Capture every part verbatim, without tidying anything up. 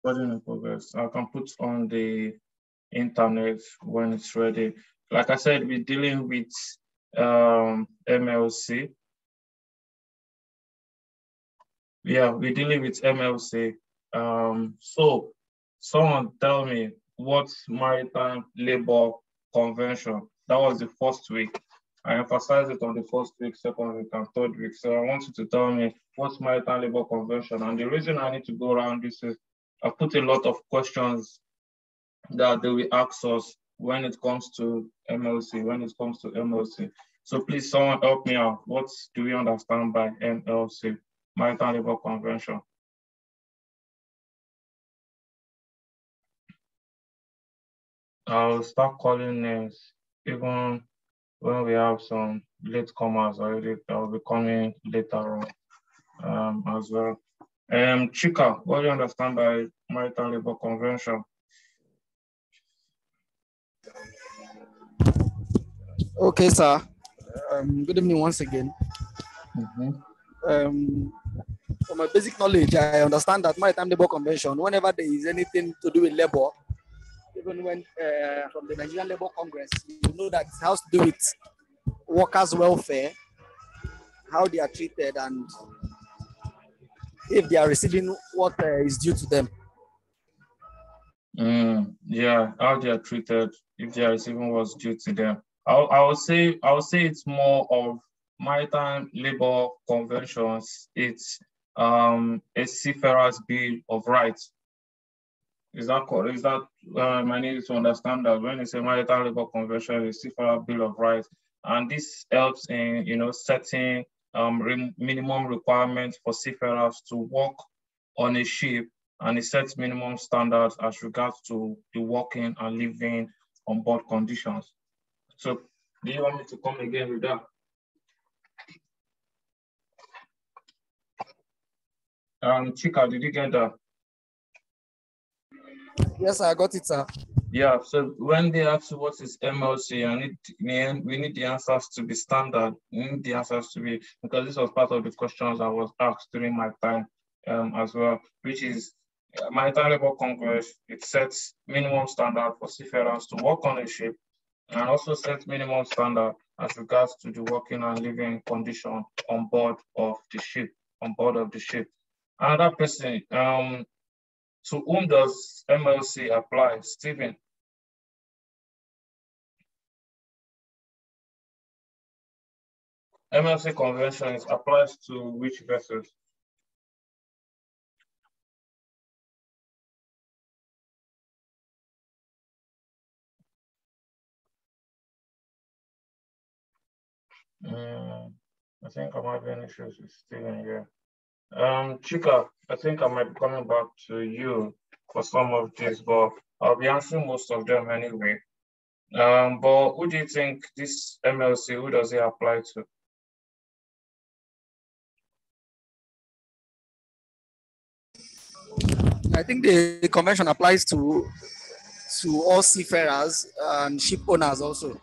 Recording in progress. I can put on the internet when it's ready. Like I said, we're dealing with um, M L C. Yeah, we're dealing with M L C. Um, so someone tell me what's Maritime Labor Convention? That was the first week. I emphasized it on the first week, second week, and third week. So I want you to tell me what's Maritime Labor Convention. And the reason I need to go around this is I put a lot of questions that they will ask us when it comes to M L C, when it comes to M L C. So please, someone help me out. What do we understand by M L C, Maritime Labor Convention? I'll start calling names, even when we have some latecomers already that will be coming later on um, as well. Um, Chika, what do you understand by Maritime Labor Convention? Okay, sir. Um, good evening once again. Mm-hmm. Um, from my basic knowledge, I understand that Maritime Labor Convention, whenever there is anything to do with labor, even when uh, from the Nigerian Labour Congress, you know that it has to do with workers' welfare, how they are treated, and if they are receiving what uh, is due to them. Mm, yeah, how they are treated, if they are receiving what's due to them. I I would say I would say it's more of Maritime Labor Conventions. It's um a seafarer's Bill of Rights. Is that correct? Is that um, I need to understand that when it's a Maritime Labor Convention, it's a seafarer's Bill of Rights, and this helps in you know setting um re minimum requirements for seafarers to work on a ship, and it sets minimum standards as regards to the working and living on board conditions. So, do you want me to come again with that? Um, Chika, did you get that? Yes, I got it, sir. Yeah, so when they ask you what is M L C, I need we need the answers to be standard. We need the answers to be, because this was part of the questions I was asked during my time um, as well, which is uh, Maritime Labour Congress. It sets minimum standard for seafarers to work on a ship, and also sets minimum standard as regards to the working and living condition on board of the ship, on board of the ship. Another person, um, to whom does M L C apply? Stephen? M L C convention applies to which vessels? Mm, I think I might be having issues with Stephen here. Um, Chika, I think I might be coming back to you for some of this, but I'll be answering most of them anyway. Um, but who do you think this M L C, who does it apply to? I think the convention applies to to all seafarers and ship owners also.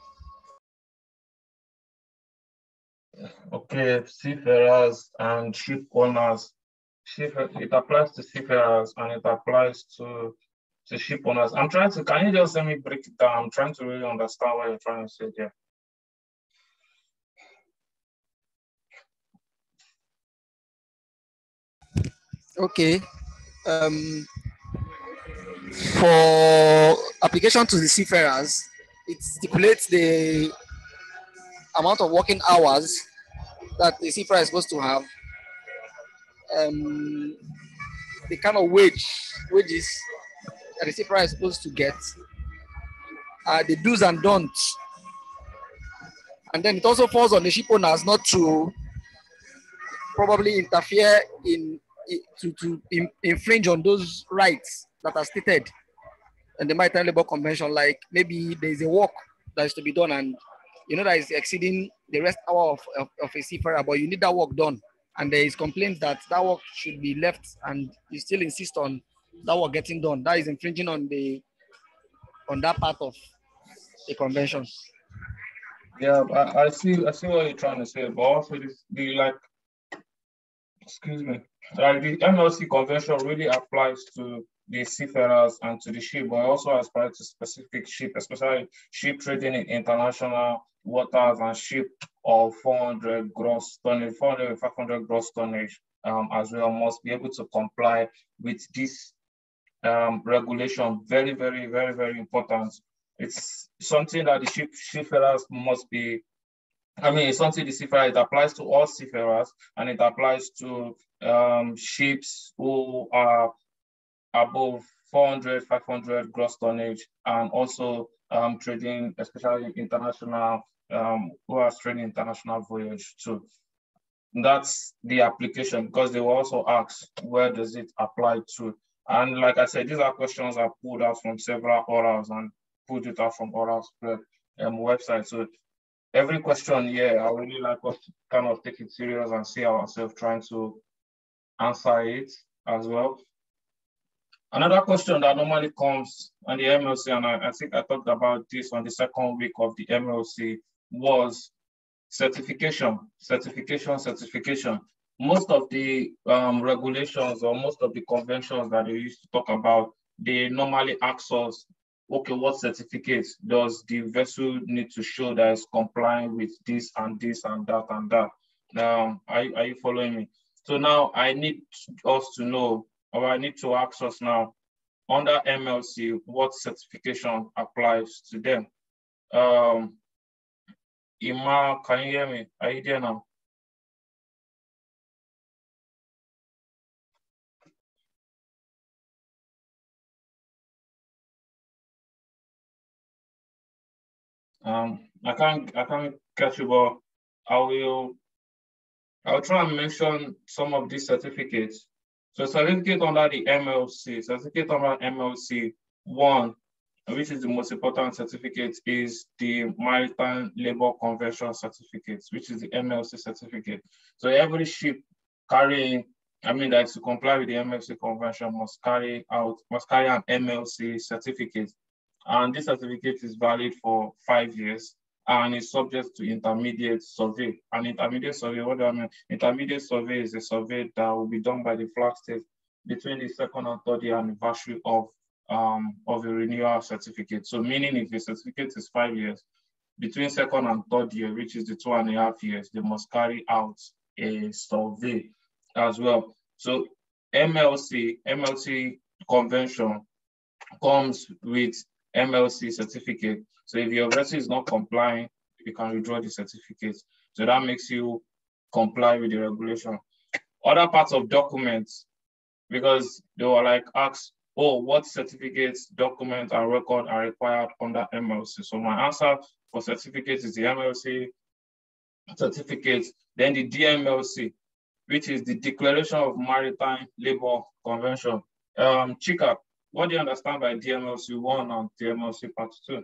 Okay, seafarers and ship owners. It applies to seafarers and it applies to to ship owners. I'm trying to, can you just let me break it down? I'm trying to really understand what you're trying to say there. Okay. Um, for application to the seafarers, it stipulates the amount of working hours that the seafarer is supposed to have, um, the kind of wage wages that the seafarer is supposed to get, uh, the do's and don'ts, and then it also falls on the ship owners not to probably interfere in to to in, infringe on those rights that are stated in the Maritime Labour Convention. Like maybe there is a work that is to be done, and you know that is exceeding the rest hour of, of, of a seafarer, but you need that work done, and there is complaints that that work should be left, and you still insist on that work getting done. That is infringing on the on that part of the convention. Yeah, I, I see. I see what you're trying to say, but also this, the like, excuse me, like the M L C convention really applies to the seafarers and to the ship, but also aspire to specific ship, especially ship trading in international waters and ship of four hundred gross tonnage, four hundred and five hundred gross tonnage um, as well must be able to comply with this um, regulation. Very, very, very, very important. It's something that the ship seafarers must be, I mean, it's something the seafarers, it applies to all seafarers and it applies to um, ships who are above four hundred, five hundred gross tonnage and also um, trading, especially international, um, who are trading international voyage too. That's the application, because they will also ask, where does it apply to? And like I said, these are questions I pulled out from several orals and pulled it out from orals um, website. So every question here, I really like us to kind of take it serious and see ourselves trying to answer it as well. Another question that normally comes on the M L C, and I, I think I talked about this on the second week of the M L C, was certification, certification, certification. Most of the um, regulations or most of the conventions that they used to talk about, they normally ask us, okay, what certificates does the vessel need to show that it's complying with this and this and that and that? Now, are, are you following me? So now I need us to know, or I need to ask us now, under M L C, what certification applies to them? Um, Ima, can you hear me? Are you there now? Um, I can't, I can't catch you, but I will, I'll try and mention some of these certificates. So certificate under the M L C, certificate under M L C one, which is the most important certificate, is the Maritime Labor Convention Certificate, which is the M L C certificate. So every ship carrying, I mean, that to comply with the M L C convention must carry out, must carry an M L C certificate. And this certificate is valid for five years and is subject to intermediate survey. An intermediate survey, what do I mean? Intermediate survey is a survey that will be done by the flag state between the second and third year anniversary of um, of a renewal certificate. So meaning if a certificate is five years, between second and third year, which is the two and a half years, they must carry out a survey as well. So M L C, M L C convention comes with M L C certificate. So if your vessel is not complying, you can withdraw the certificate. So that makes you comply with the regulation. Other parts of documents, because they were like asked, oh, what certificates, documents, and record are required under M L C? So my answer for certificates is the M L C certificate, then the D M L C, which is the Declaration of Maritime Labor Convention. Um, Chika, what do you understand by D M L C one and D M L C part two?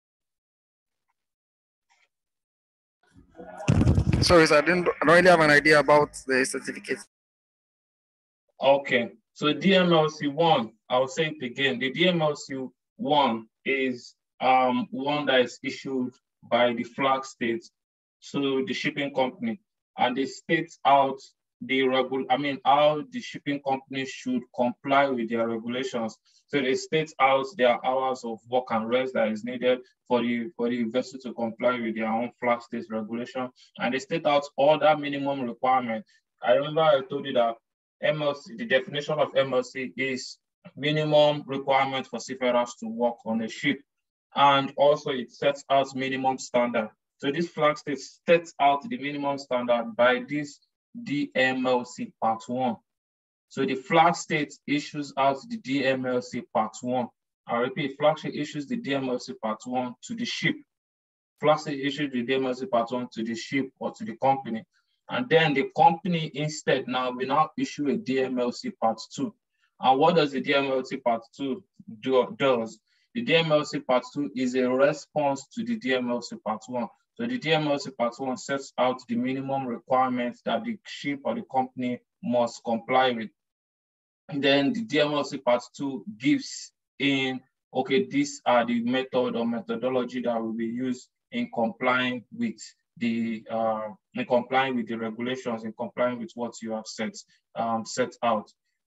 Sorry, sir, I didn't I don't really have an idea about the certificates. Okay, so D M L C one, I'll say it again. The D M L C one is um, one that is issued by the flag state to the shipping company, and it states out the regul I mean how the shipping company should comply with their regulations. So they state out their hours of work and rest that is needed for the for the vessel to comply with their own flag state regulation, and they state out all that minimum requirement. I remember I told you that M L C, the definition of M L C is minimum requirement for seafarers to work on a ship, and also it sets out minimum standard. So this flag state sets out the minimum standard by this D M L C part one. So the flag state issues out the D M L C part one. I repeat, flag state issues the D M L C part one to the ship. Flag state issues the D M L C part one to the ship or to the company. And then the company instead now will now issue a D M L C part two. And what does the D M L C part two do? Does? The D M L C part two is a response to the D M L C part one. So the D M L C part one sets out the minimum requirements that the ship or the company must comply with. And then the D M L C part two gives in, okay, these are the method or methodology that will be used in complying with the uh, in complying with the regulations, in complying with what you have set um, set out.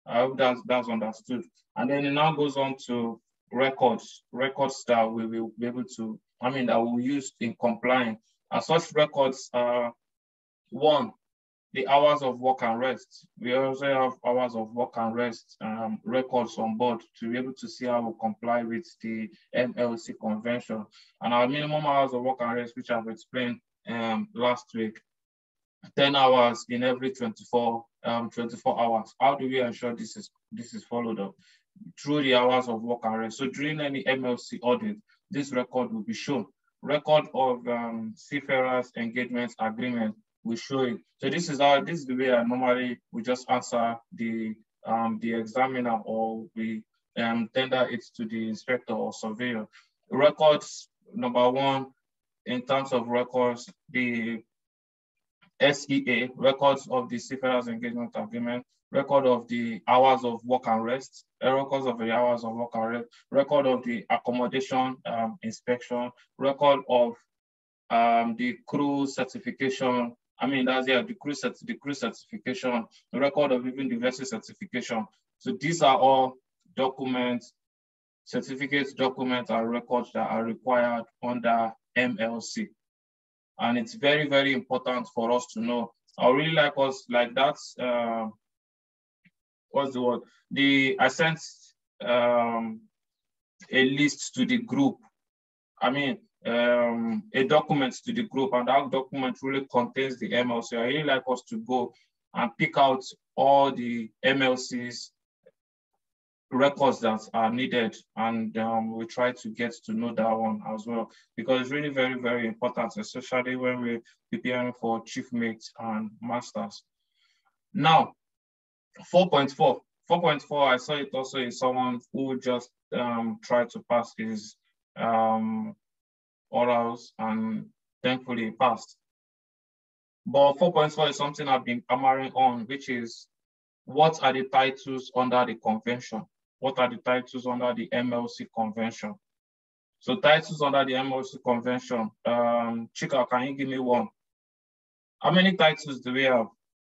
I hope that's, that's understood. And then it now goes on to records, records that we will be able to, I mean, that we'll use in complying. And such records are, one, the hours of work and rest. We also have hours of work and rest um, records on board to be able to see how we comply with the M L C convention. And our minimum hours of work and rest, which I've explained um, last week, ten hours in every twenty-four, um, twenty-four hours. How do we ensure this is, this is followed up? Through the hours of work and rest. So during any M L C audit, this record will be shown. Record of um, seafarers engagement agreement, we show it. So this is how, this is the way I normally we just answer the um, the examiner, or we um, tender it to the inspector or surveyor. Records, number one, in terms of records, the S E A, records of the seafarers engagement agreement, record of the hours of work and rest, records of the hours of work and rest, record of the accommodation um, inspection, record of um, the crew certification. I mean, that's yeah, the crew, cert the crew certification, the record of even the vessel certification. So these are all documents, certificates, documents, and records that are required under M L C. And it's very, very important for us to know. I really like us, like that's, uh, what's the word? The, I sent um, a list to the group. I mean, um, a document to the group, and that document really contains the M L C. I really like us to go and pick out all the M L Cs records that are needed, and um, we try to get to know that one as well, because it's really very, very important, especially when we're preparing for chief mates and masters. Now, four point four. four point four, I saw it also in someone who just um, tried to pass his um, orals, and thankfully he passed. But four point four is something I've been hammering on, which is, what are the titles under the convention? What are the titles under the M L C convention? So titles under the M L C convention, um, Chika, can you give me one? How many titles do we have?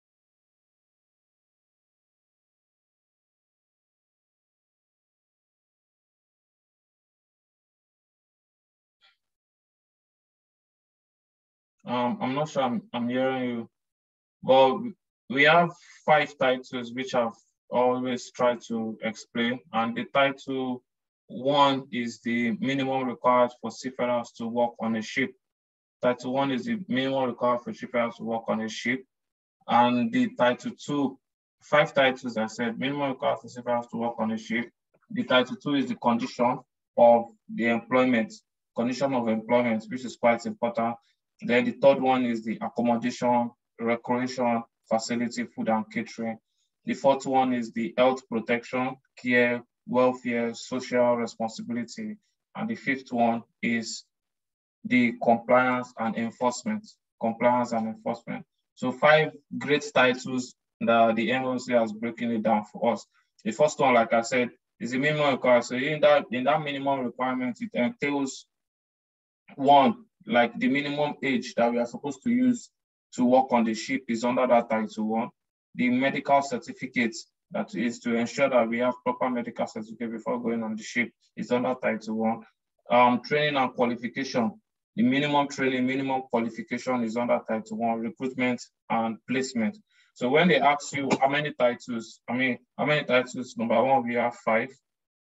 Um, I'm not sure I'm, I'm hearing you, but we have five titles which I've always tried to explain. And the title one is the minimum required for seafarers to work on a ship. Title one is the minimum required for seafarers to work on a ship. And the title two, five titles I said, minimum required for seafarers to work on a ship. The title two is the condition of the employment, condition of employment, which is quite important. Then the third one is the accommodation, recreation, facility, food and catering. The fourth one is the health protection, care, welfare, social responsibility. And the fifth one is the compliance and enforcement, compliance and enforcement. So five great titles that the M L C has broken it down for us. The first one, like I said, is the minimum requirement. So in that, in that minimum requirement, it entails one, like the minimum age that we are supposed to use to work on the ship is under that title one. The medical certificate, that is to ensure that we have proper medical certificate before going on the ship, is under title one. Um, training and qualification, the minimum training, minimum qualification is under title one. Recruitment and placement. So when they ask you how many titles, I mean, how many titles, number one, we have five.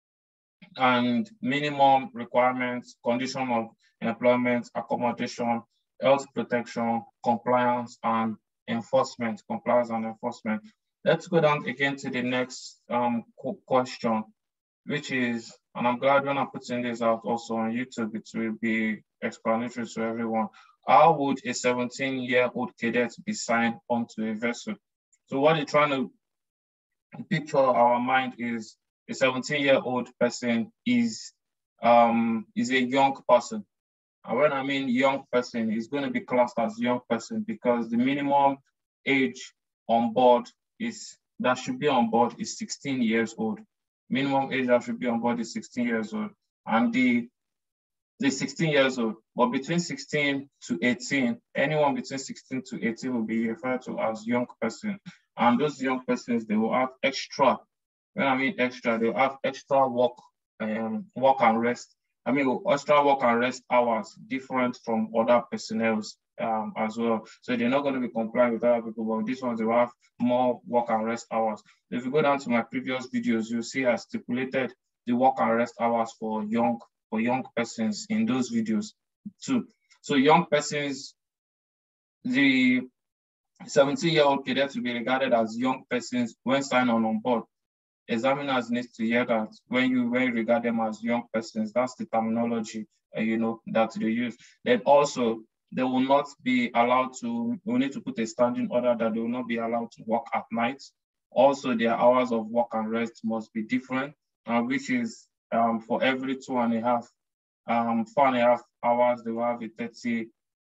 And minimum requirements, condition of employment, accommodation, health protection, compliance and enforcement, compliance and enforcement. Let's go down again to the next um, question, which is, and I'm glad when I'm putting this out also on YouTube, it will be explanatory to everyone. How would a seventeen-year-old cadet be signed onto a vessel? So what you're trying to picture our mind is, a seventeen-year-old person is, um, is a young person. And when I mean young person, it's going to be classed as young person because the minimum age on board is, that should be on board is sixteen years old. Minimum age that should be on board is sixteen years old. And the, the sixteen years old, but between sixteen to eighteen, anyone between sixteen to eighteen will be referred to as young person. And those young persons, they will have extra When I mean extra, they have extra work, um, work and rest. I mean, extra work and rest hours different from other personnel um, as well. So they're not going to be compliant with other people, but these ones, they will have more work and rest hours. If you go down to my previous videos, you'll see I stipulated the work and rest hours for young, for young persons in those videos too. So young persons, the seventeen-year-old cadet will be regarded as young persons when signed on on board. Examiners need to hear that when you, when you regard them as young persons, that's the terminology uh, you know, that they use. Then also, they will not be allowed to, we need to put a standing order that they will not be allowed to work at night. Also, their hours of work and rest must be different, uh, which is um, for every two and a half, um, four and a half hours, they will have a thirty,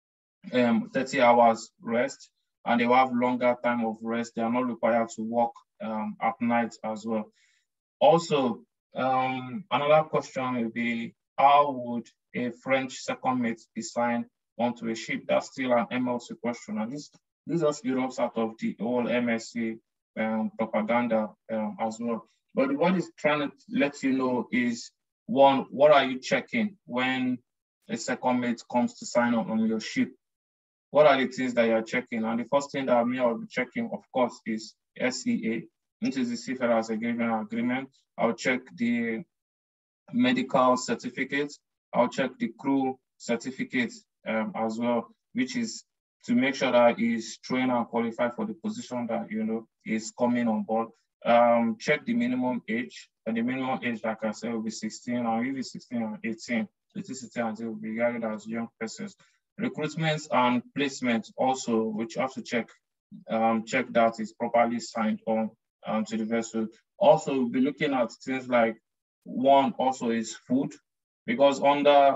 um, thirty hours rest, and they will have longer time of rest. They are not required to work um, at night as well. Also, um, another question will be, how would a French second mate be signed onto a ship? That's still an M L C question. And this, this just erupts out of the whole M S C um, propaganda um, as well. But what it's trying to let you know is, one, what are you checking when a second mate comes to sign up on your ship? What are the things that you're checking? And the first thing that me I'll be checking, of course, is S E A, which is the Seafarers Engagement Agreement. I'll check the medical certificate. I'll check the crew certificate um, as well, which is to make sure that he's trained and qualified for the position that, you know, is coming on board. Um, check the minimum age. And the minimum age, like I said, will be sixteen, or even sixteen or eighteen. It is sixteen until will be regarded as young persons. Recruitment and placement also, which you have to check, um, check that is properly signed on um, to the vessel. Also, we'll be looking at things like, one also is food, because under,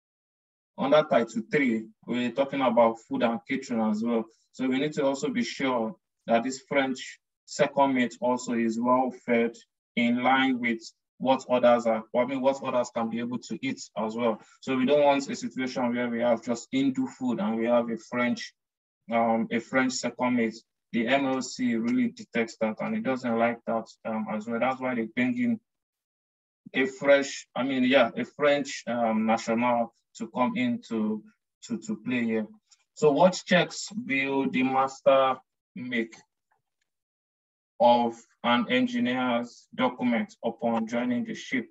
under Title three, we're talking about food and catering as well. So we need to also be sure that this French second mate also is well fed in line with what others are, I mean, what others can be able to eat as well. So we don't want a situation where we have just Hindu food and we have a French, um, a French second mate. The M L C really detects that, and it doesn't like that um, as well. That's why they bring in a fresh, I mean, yeah, a French um, national to come in to, to, to play here. So what checks will the master make of an engineer's document upon joining the ship?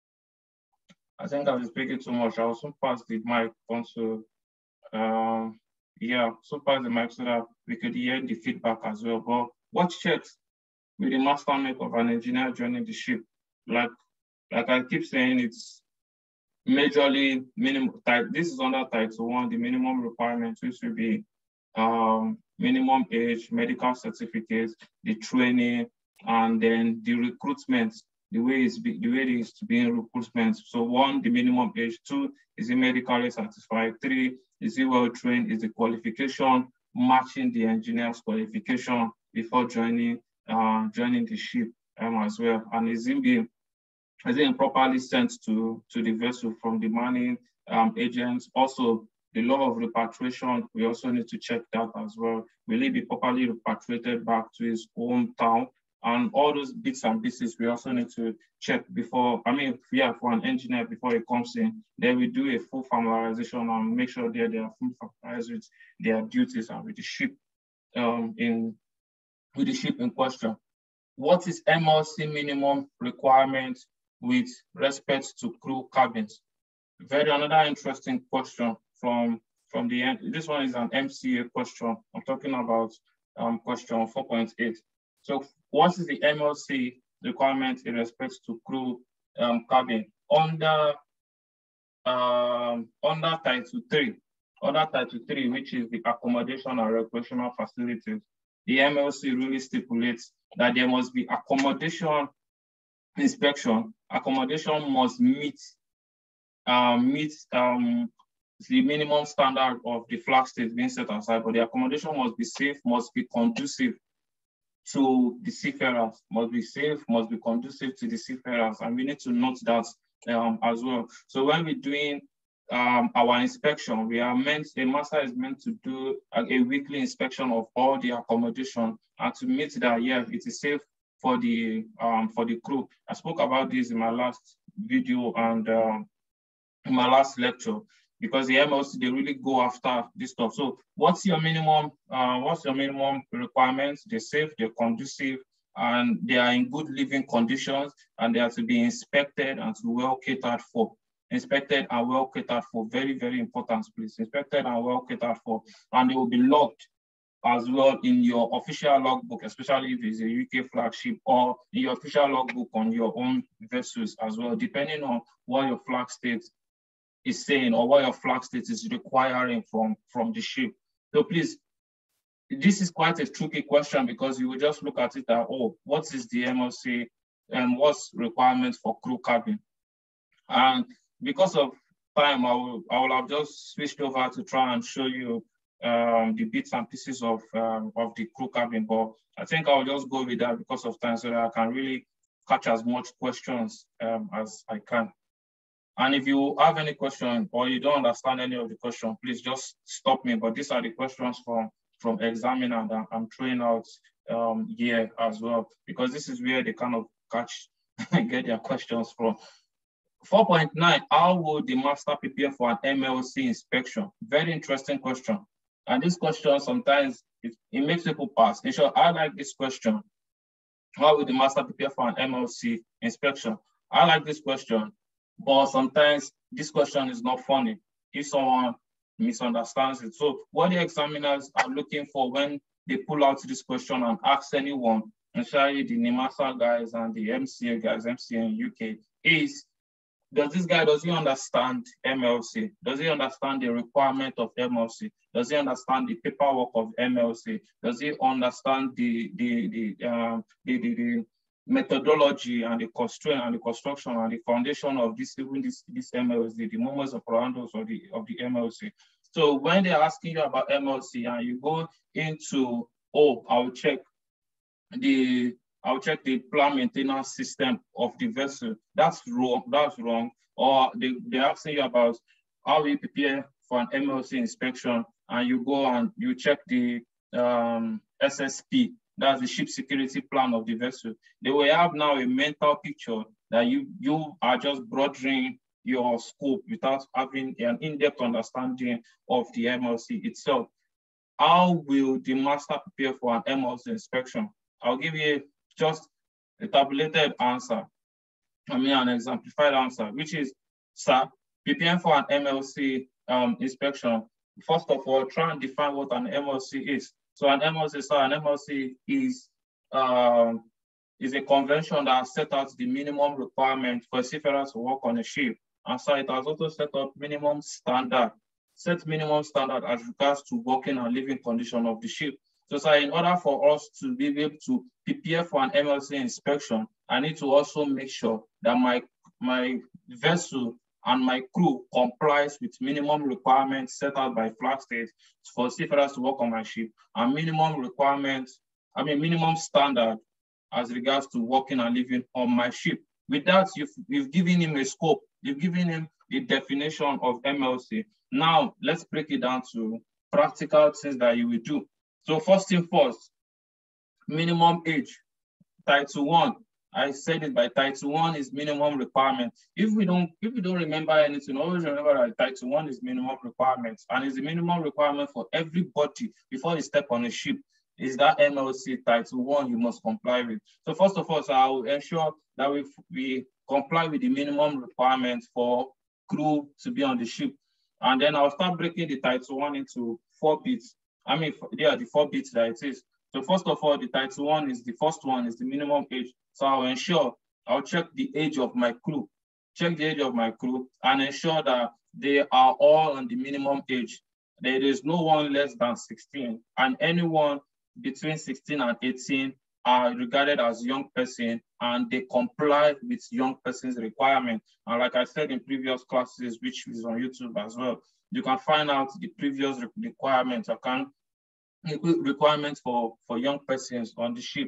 I think I've been speaking too much. I'll soon pass the mic onto, um, yeah, so pass the mic so that we could hear the feedback as well. But what checks will the master make of an engineer joining the ship? Like, like I keep saying, it's majorly minimum. This is under Title One, the minimum requirements, which will be um, minimum age, medical certificates, the training, and then the recruitment, the way it's be, the way it is to be in recruitment. So one, the minimum age. Two, is it medically satisfied? Three, is it well trained? Is the qualification matching the engineer's qualification before joining uh, joining the ship um, as well? And is it being is it properly sent to to the vessel from the manning um, agents? Also, the law of repatriation, we also need to check that as well. Will he be properly repatriated back to his hometown? And all those bits and pieces, we also need to check before, I mean, yeah, for an engineer before he comes in. Then we do a full familiarization and make sure that they are fully familiarized with their duties and with the ship um, in, with the ship in question. What is M L C minimum requirement with respect to crew cabins? Very another interesting question from, from the end. This one is an M C A question. I'm talking about um, question four point eight. So what is the M L C requirement in respect to crew um, cabin? Under, um, under Title three, under Title three, which is the accommodation and recreational facilities, the M L C really stipulates that there must be accommodation inspection. Accommodation must meet um, meet um, the minimum standard of the flag state being set aside, but the accommodation must be safe, must be conducive to the seafarers, must be safe, must be conducive to the seafarers, and we need to note that um, as well. So when we're doing um, our inspection, we are meant, the master is meant to do a, a weekly inspection of all the accommodation and to meet that, yeah, it is safe for the um, for the crew. I spoke about this in my last video and um, in my last lecture, because the M L C, they really go after this stuff. So what's your minimum, uh, what's your minimum requirements? They're safe, they're conducive, and they are in good living conditions, and they are to be inspected and to well catered for. Inspected and well catered for, very, very important, please. Inspected and well catered for, and they will be logged as well in your official logbook, especially if it's a U K flagship, or in your official logbook on your own vessels as well, depending on what your flag state is saying or what your flag state is requiring from, from the ship. So please, this is quite a tricky question, because you will just look at it that, oh, what is the M L C and what's requirements for crew cabin? And because of time, I will, I will have just switched over to try and show you um, the bits and pieces of, um, of the crew cabin, but I think I'll just go with that because of time, so that I can really catch as much questions um, as I can. And if you have any question or you don't understand any of the question, please just stop me. But these are the questions from, from examiner that I'm throwing out um, here as well, because this is where they kind of catch and get their questions from. four point nine, how will the master prepare for an M L C inspection? Very interesting question. And this question, sometimes it, it makes people pass. In short, I like this question. How will the master prepare for an M L C inspection? I like this question, but sometimes this question is not funny if someone misunderstands it. So what the examiners are looking for when they pull out this question and ask anyone, especially the NIMASA guys and the M C A guys, M C A in U K, is, does this guy, does he understand M L C? Does he understand the requirement of M L C? Does he understand the paperwork of M L C? Does he understand the, the, the, um, the, the, the methodology and the constraint and the construction and the foundation of this, even this, this M L C, the modus operandi of the, of the M L C? So when they're asking you about M L C and you go into, oh, I'll check the, I'll check the plant maintenance system of the vessel. That's wrong. That's wrong. Or they, they're asking you about how we prepare for an M L C inspection, and you go and you check the um, S S P, that's the ship security plan of the vessel. They will have now a mental picture that you, you are just broadening your scope without having an in-depth understanding of the M L C itself. How will the master prepare for an M L C inspection? I'll give you just a tabulated answer, I mean an exemplified answer, which is, sir, preparing for an M L C um, inspection, first of all, try and define what an M L C is. So an M L C, so an M L C is, um, is a convention that has set out the minimum requirement for a seafarer to work on a ship. And so it has also set up minimum standard, set minimum standard as regards to working and living condition of the ship. So, so in order for us to be able to prepare for an M L C inspection, I need to also make sure that my, my vessel and my crew complies with minimum requirements set out by flag state for seafarers to work on my ship, and minimum requirements, I mean minimum standard as regards to working and living on my ship. With that, you've, you've given him a scope, you've given him the definition of M L C. Now, let's break it down to practical things that you will do. So first thing first, minimum age, Title one. I said it by Title one is minimum requirement. If we don't, if we don't remember anything, always remember that Title one is minimum requirements, and it's the minimum requirement for everybody before you step on a ship. Is that M L C Title one you must comply with. So first of all, so I will ensure that we, we comply with the minimum requirements for crew to be on the ship. And then I'll start breaking the Title one into four bits. I mean, yeah, the four bits that it is. So first of all, the Title one is the first one is the minimum age. So I'll ensure, I'll check the age of my crew, check the age of my crew and ensure that they are all on the minimum age. There is no one less than sixteen, and anyone between sixteen and eighteen are regarded as young person, and they comply with young person's requirement. And like I said in previous classes, which is on YouTube as well, you can find out the previous requirements. I can requirements for, for young persons on the ship.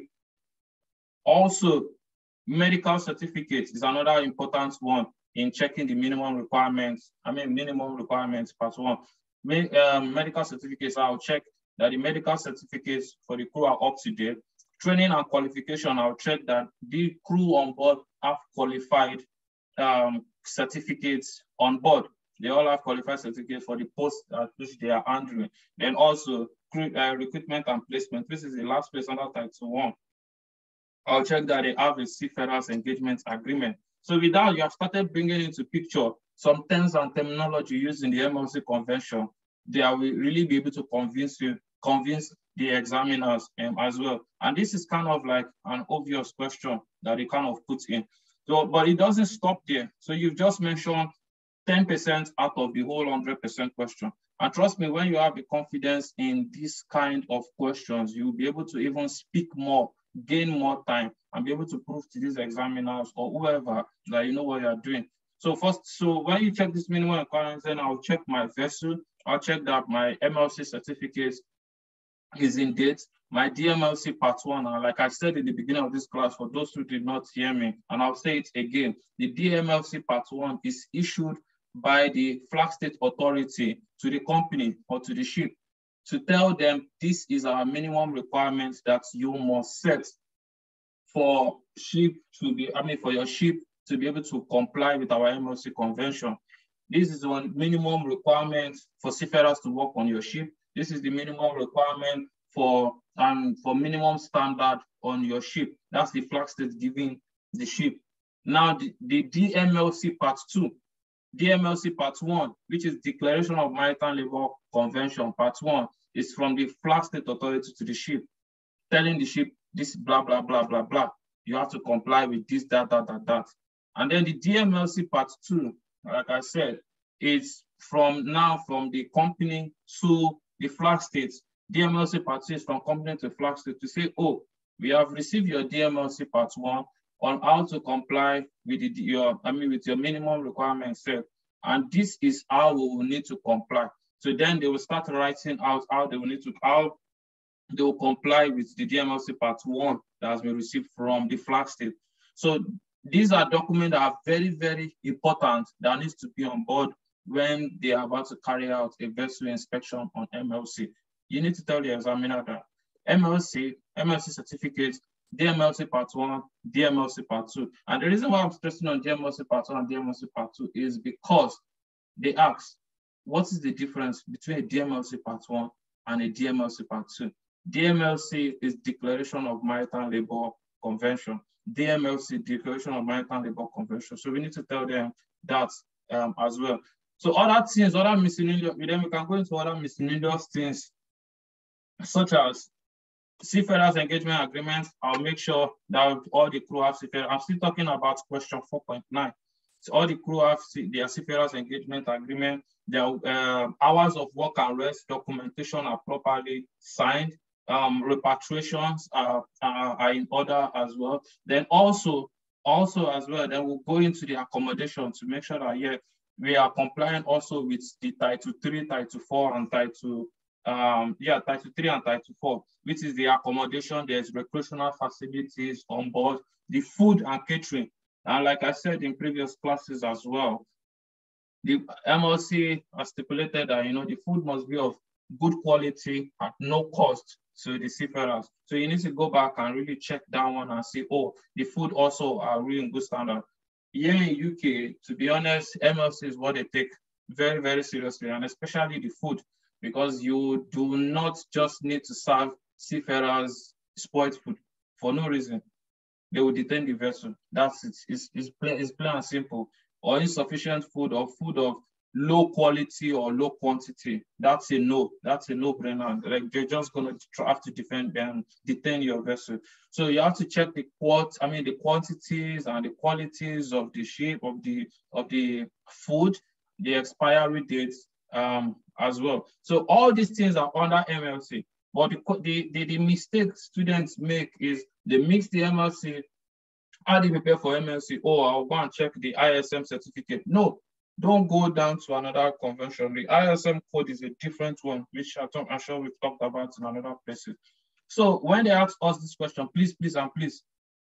Also, medical certificate is another important one in checking the minimum requirements. I mean, minimum requirements, part one. Me, um, medical certificates, I'll check that the medical certificates for the crew are up to date. training and qualification, I'll check that the crew on board have qualified um, certificates on board. They all have qualified certificates for the post at which they are handling. Then also uh, recruitment and placement. This is the last place under Title One. I'll check that they have a seafarers engagement agreement. So with that, you have started bringing into picture some terms and terminology used in the M L C convention. They will really be able to convince you, convince the examiners um, as well. And this is kind of like an obvious question that they kind of put in. So, but it doesn't stop there. So you've just mentioned ten percent out of the whole one hundred percent question. And trust me, when you have the confidence in this kind of questions, you'll be able to even speak more, gain more time, and be able to prove to these examiners or whoever that you know what you're doing. So first, so when you check this minimum requirements, then I'll check my vessel. I'll check that my M L C certificate is in date. My D M L C part one, and like I said in the beginning of this class, for those who did not hear me, and I'll say it again, the D M L C part one is issued by the flag state authority to the company or to the ship to tell them this is our minimum requirements that you must set for ship to be, I mean, for your ship to be able to comply with our M L C convention. This is one minimum requirement for seafarers to work on your ship. This is the minimum requirement for and um, for minimum standard on your ship. That's the flag state giving the ship. Now the, the D M L C part two, D M L C part one, which is Declaration of Maritime Labor Convention part one, is from the flag state authority to the ship, telling the ship this blah blah blah blah blah. You have to comply with this, that, that, that, that. And then the D M L C part two, like I said, is from now from the company to the flag states. D M L C part two is from company to flag state to say, oh, we have received your D M L C part one on how to comply with the, your, I mean, with your minimum requirements set. And this is how we will need to comply. So then they will start writing out how they will need to, how they will comply with the D M L C part one that has been received from the flag state. So these are documents that are very, very important that needs to be on board when they are about to carry out a vessel inspection on M L C. You need to tell the examiner that M L C, M L C certificates, D M L C part one, D M L C part two. And the reason why I'm stressing on D M L C part one and D M L C part two is because they ask, what is the difference between a D M L C part one and a D M L C part two? D M L C is Declaration of Maritime Labor Convention. D M L C, Declaration of Maritime Labor Convention. So we need to tell them that um, as well. So other things, other miscellaneous, then we can go into other miscellaneous things, such as seafarers engagement agreements. I'll make sure that all the crew have seafarers. I'm still talking about question four point nine. So all the crew have their seafarers engagement agreement. Their uh, hours of work and rest documentation are properly signed. Um, repatriations are, are, are in order as well. Then also, also as well, then we'll go into the accommodation to make sure that, yeah, we are compliant also with the Title three, Title four, and Title Um, yeah, Title three and Title four, which is the accommodation. There's recreational facilities on board, the food and catering. And like I said in previous classes as well, the M L C has stipulated that, you know, the food must be of good quality at no cost to the seafarers. So you need to go back and really check that one and see, oh, the food also are really in good standard. Here in U K, to be honest, M L C is what they take very, very seriously, and especially the food, because you do not just need to serve seafarers spoiled food for no reason. They will detain the vessel. That's it. It's, it's, plain, it's plain and simple. Or insufficient food, or food of low quality or low quantity. That's a no. That's a no-brainer. Like, they're just going to have to defend them, detain your vessel. So you have to check the quant, I mean the quantities and the qualities of the shape of the of the food, the expiry dates, um, as well. So all these things are under M L C. But the, the, the, the mistake students make is they mix the M L C. How do you prepare for M L C? Oh, I'll go and check the I S M certificate. No, don't go down to another convention. The I S M code is a different one, which I'm sure we've talked about in another places. So when they ask us this question, please, please, and please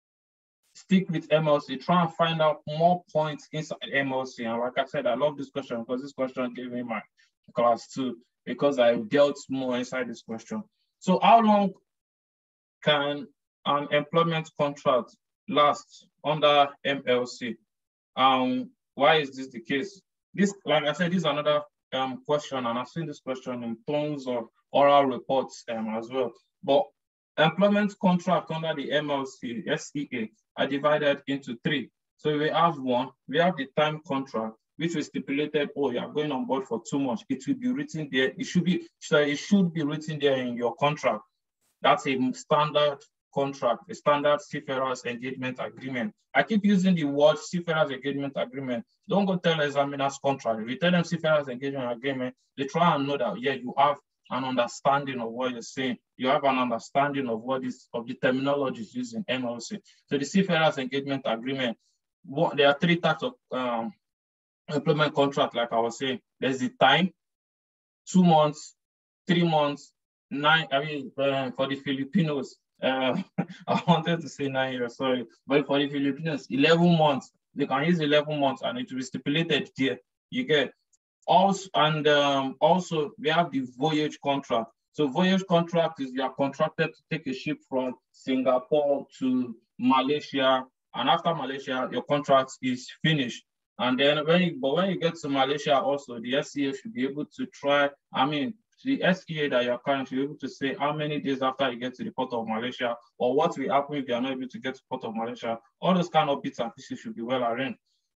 stick with M L C. Try and find out more points inside M L C. And like I said, I love this question because this question gave me my class too, because I dealt more inside this question. So how long can an employment contract lasts under M L C? Um, why is this the case? This, like I said, this is another um, question, and I've seen this question in tons of oral reports um, as well. But employment contract under the M L C, S E A, are divided into three. So we have one, we have the time contract, which was stipulated, oh, you are going on board for two months. It will be written there. It should be, it should be written there in your contract. That's a standard contract, a standard seafarers engagement agreement. I keep using the word seafarers engagement agreement. Don't go tell examiners contract. If you tell them seafarers engagement agreement, they try and know that, yeah, you have an understanding of what you're saying. You have an understanding of what is, of the terminology used in M L C. So the seafarers engagement agreement, what, there are three types of um, employment contract, like I was saying. There's the time, two months, three months, nine, I mean, uh, for the Filipinos, uh, I wanted to say nine years, sorry, but for the Filipinos, eleven months, they can use eleven months and it will be stipulated there, you get. Also, and um, also, we have the voyage contract. So voyage contract is you are contracted to take a ship from Singapore to Malaysia, and after Malaysia, your contract is finished. And then when you, but when you get to Malaysia also, the S E A should be able to try, I mean, the S E A that you're currently able to say how many days after you get to the port of Malaysia, or what will happen if you are not able to get to the port of Malaysia. All those kind of bits and pieces should be well arranged.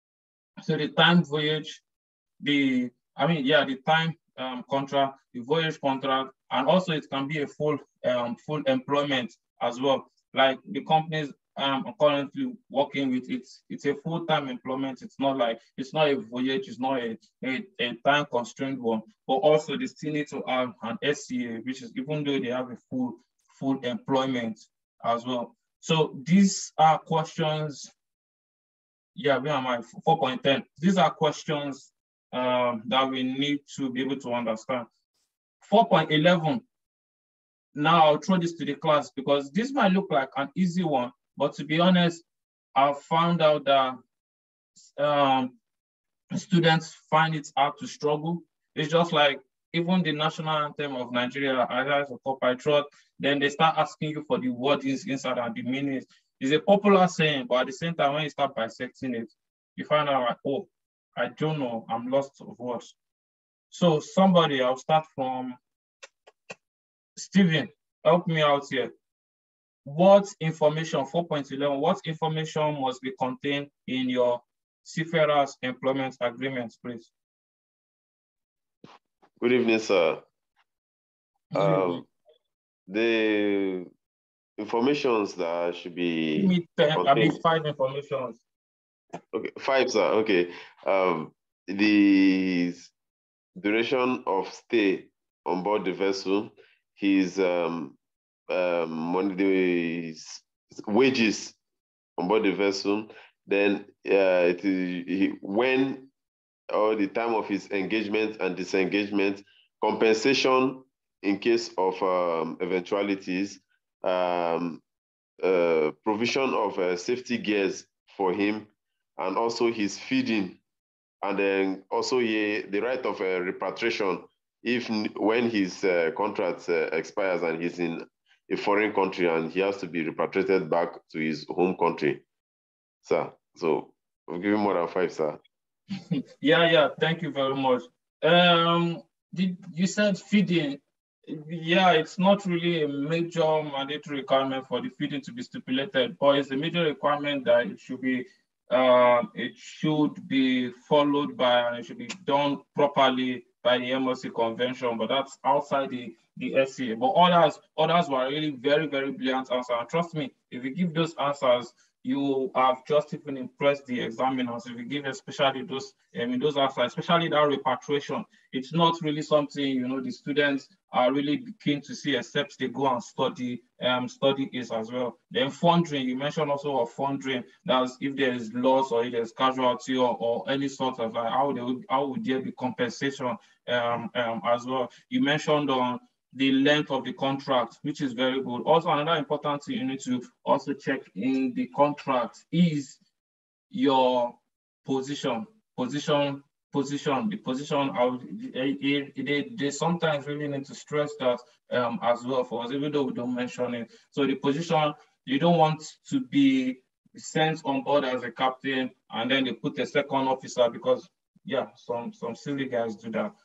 So the time voyage, the, I mean, yeah, the time um, contract, the voyage contract, and also it can be a full um, full employment as well. Like the companies um, I'm currently working with, it's it's a full-time employment. It's not like, it's not a voyage, it's not a, a, a time constrained one, but also they still need to have an S C A, which is, even though they have a full full employment as well. So these are questions, yeah, where am I? four point ten. These are questions um, that we need to be able to understand. four point eleven, now I'll throw this to the class because this might look like an easy one, but to be honest, I've found out that um, students find it hard to struggle. It's just like even the national anthem of Nigeria, Arise of Patriot, then they start asking you for the wordings inside and the meanings. It's a popular saying, but at the same time, when you start bisecting it, you find out like, oh, I don't know, I'm lost of words. So somebody, I'll start from Stephen, help me out here. What information, four point eleven, what information must be contained in your seafarers employment agreement, please? Good evening, sir. Um, the informations that should be... Give me ten, I mean five informations. Okay, five, sir, okay. Um, the duration of stay on board the vessel, his um, um, money, wages on board the vessel, then uh, it is he, when or the time of his engagement and disengagement, compensation in case of um, eventualities, um, uh, provision of uh, safety gears for him, and also his feeding, and then also he, the right of uh, repatriation if when his uh, contract uh, expires and he's in a foreign country and he has to be repatriated back to his home country, sir. So I'll give him more than five, sir. yeah, yeah, thank you very much. Um, did you said feeding? Yeah, it's not really a major mandatory requirement for the feeding to be stipulated, but it's a major requirement that it should be uh, it should be followed by and it should be done properly by the M L C convention, but that's outside the, the S C A. But others, others were really very, very brilliant answers. And trust me, if you give those answers, you have just even impressed the examiners. If you give especially those, I mean, those answers, especially that repatriation, it's not really something, you know, the students are really keen to see except they go and study, um, study is as well. Then funding, you mentioned also of funding, that's if there is loss or if there's casualty or, or any sort of like, how, they would, how would there be compensation um, um, as well. You mentioned on the length of the contract, which is very good. Also, another important thing you need to also check in the contract is your position, position, position, the position. Of, they, they, they sometimes really need to stress that um, as well for us, even though we don't mention it. So the position You don't want to be sent on board as a captain and then they put a second officer because, yeah, some, some silly guys do that.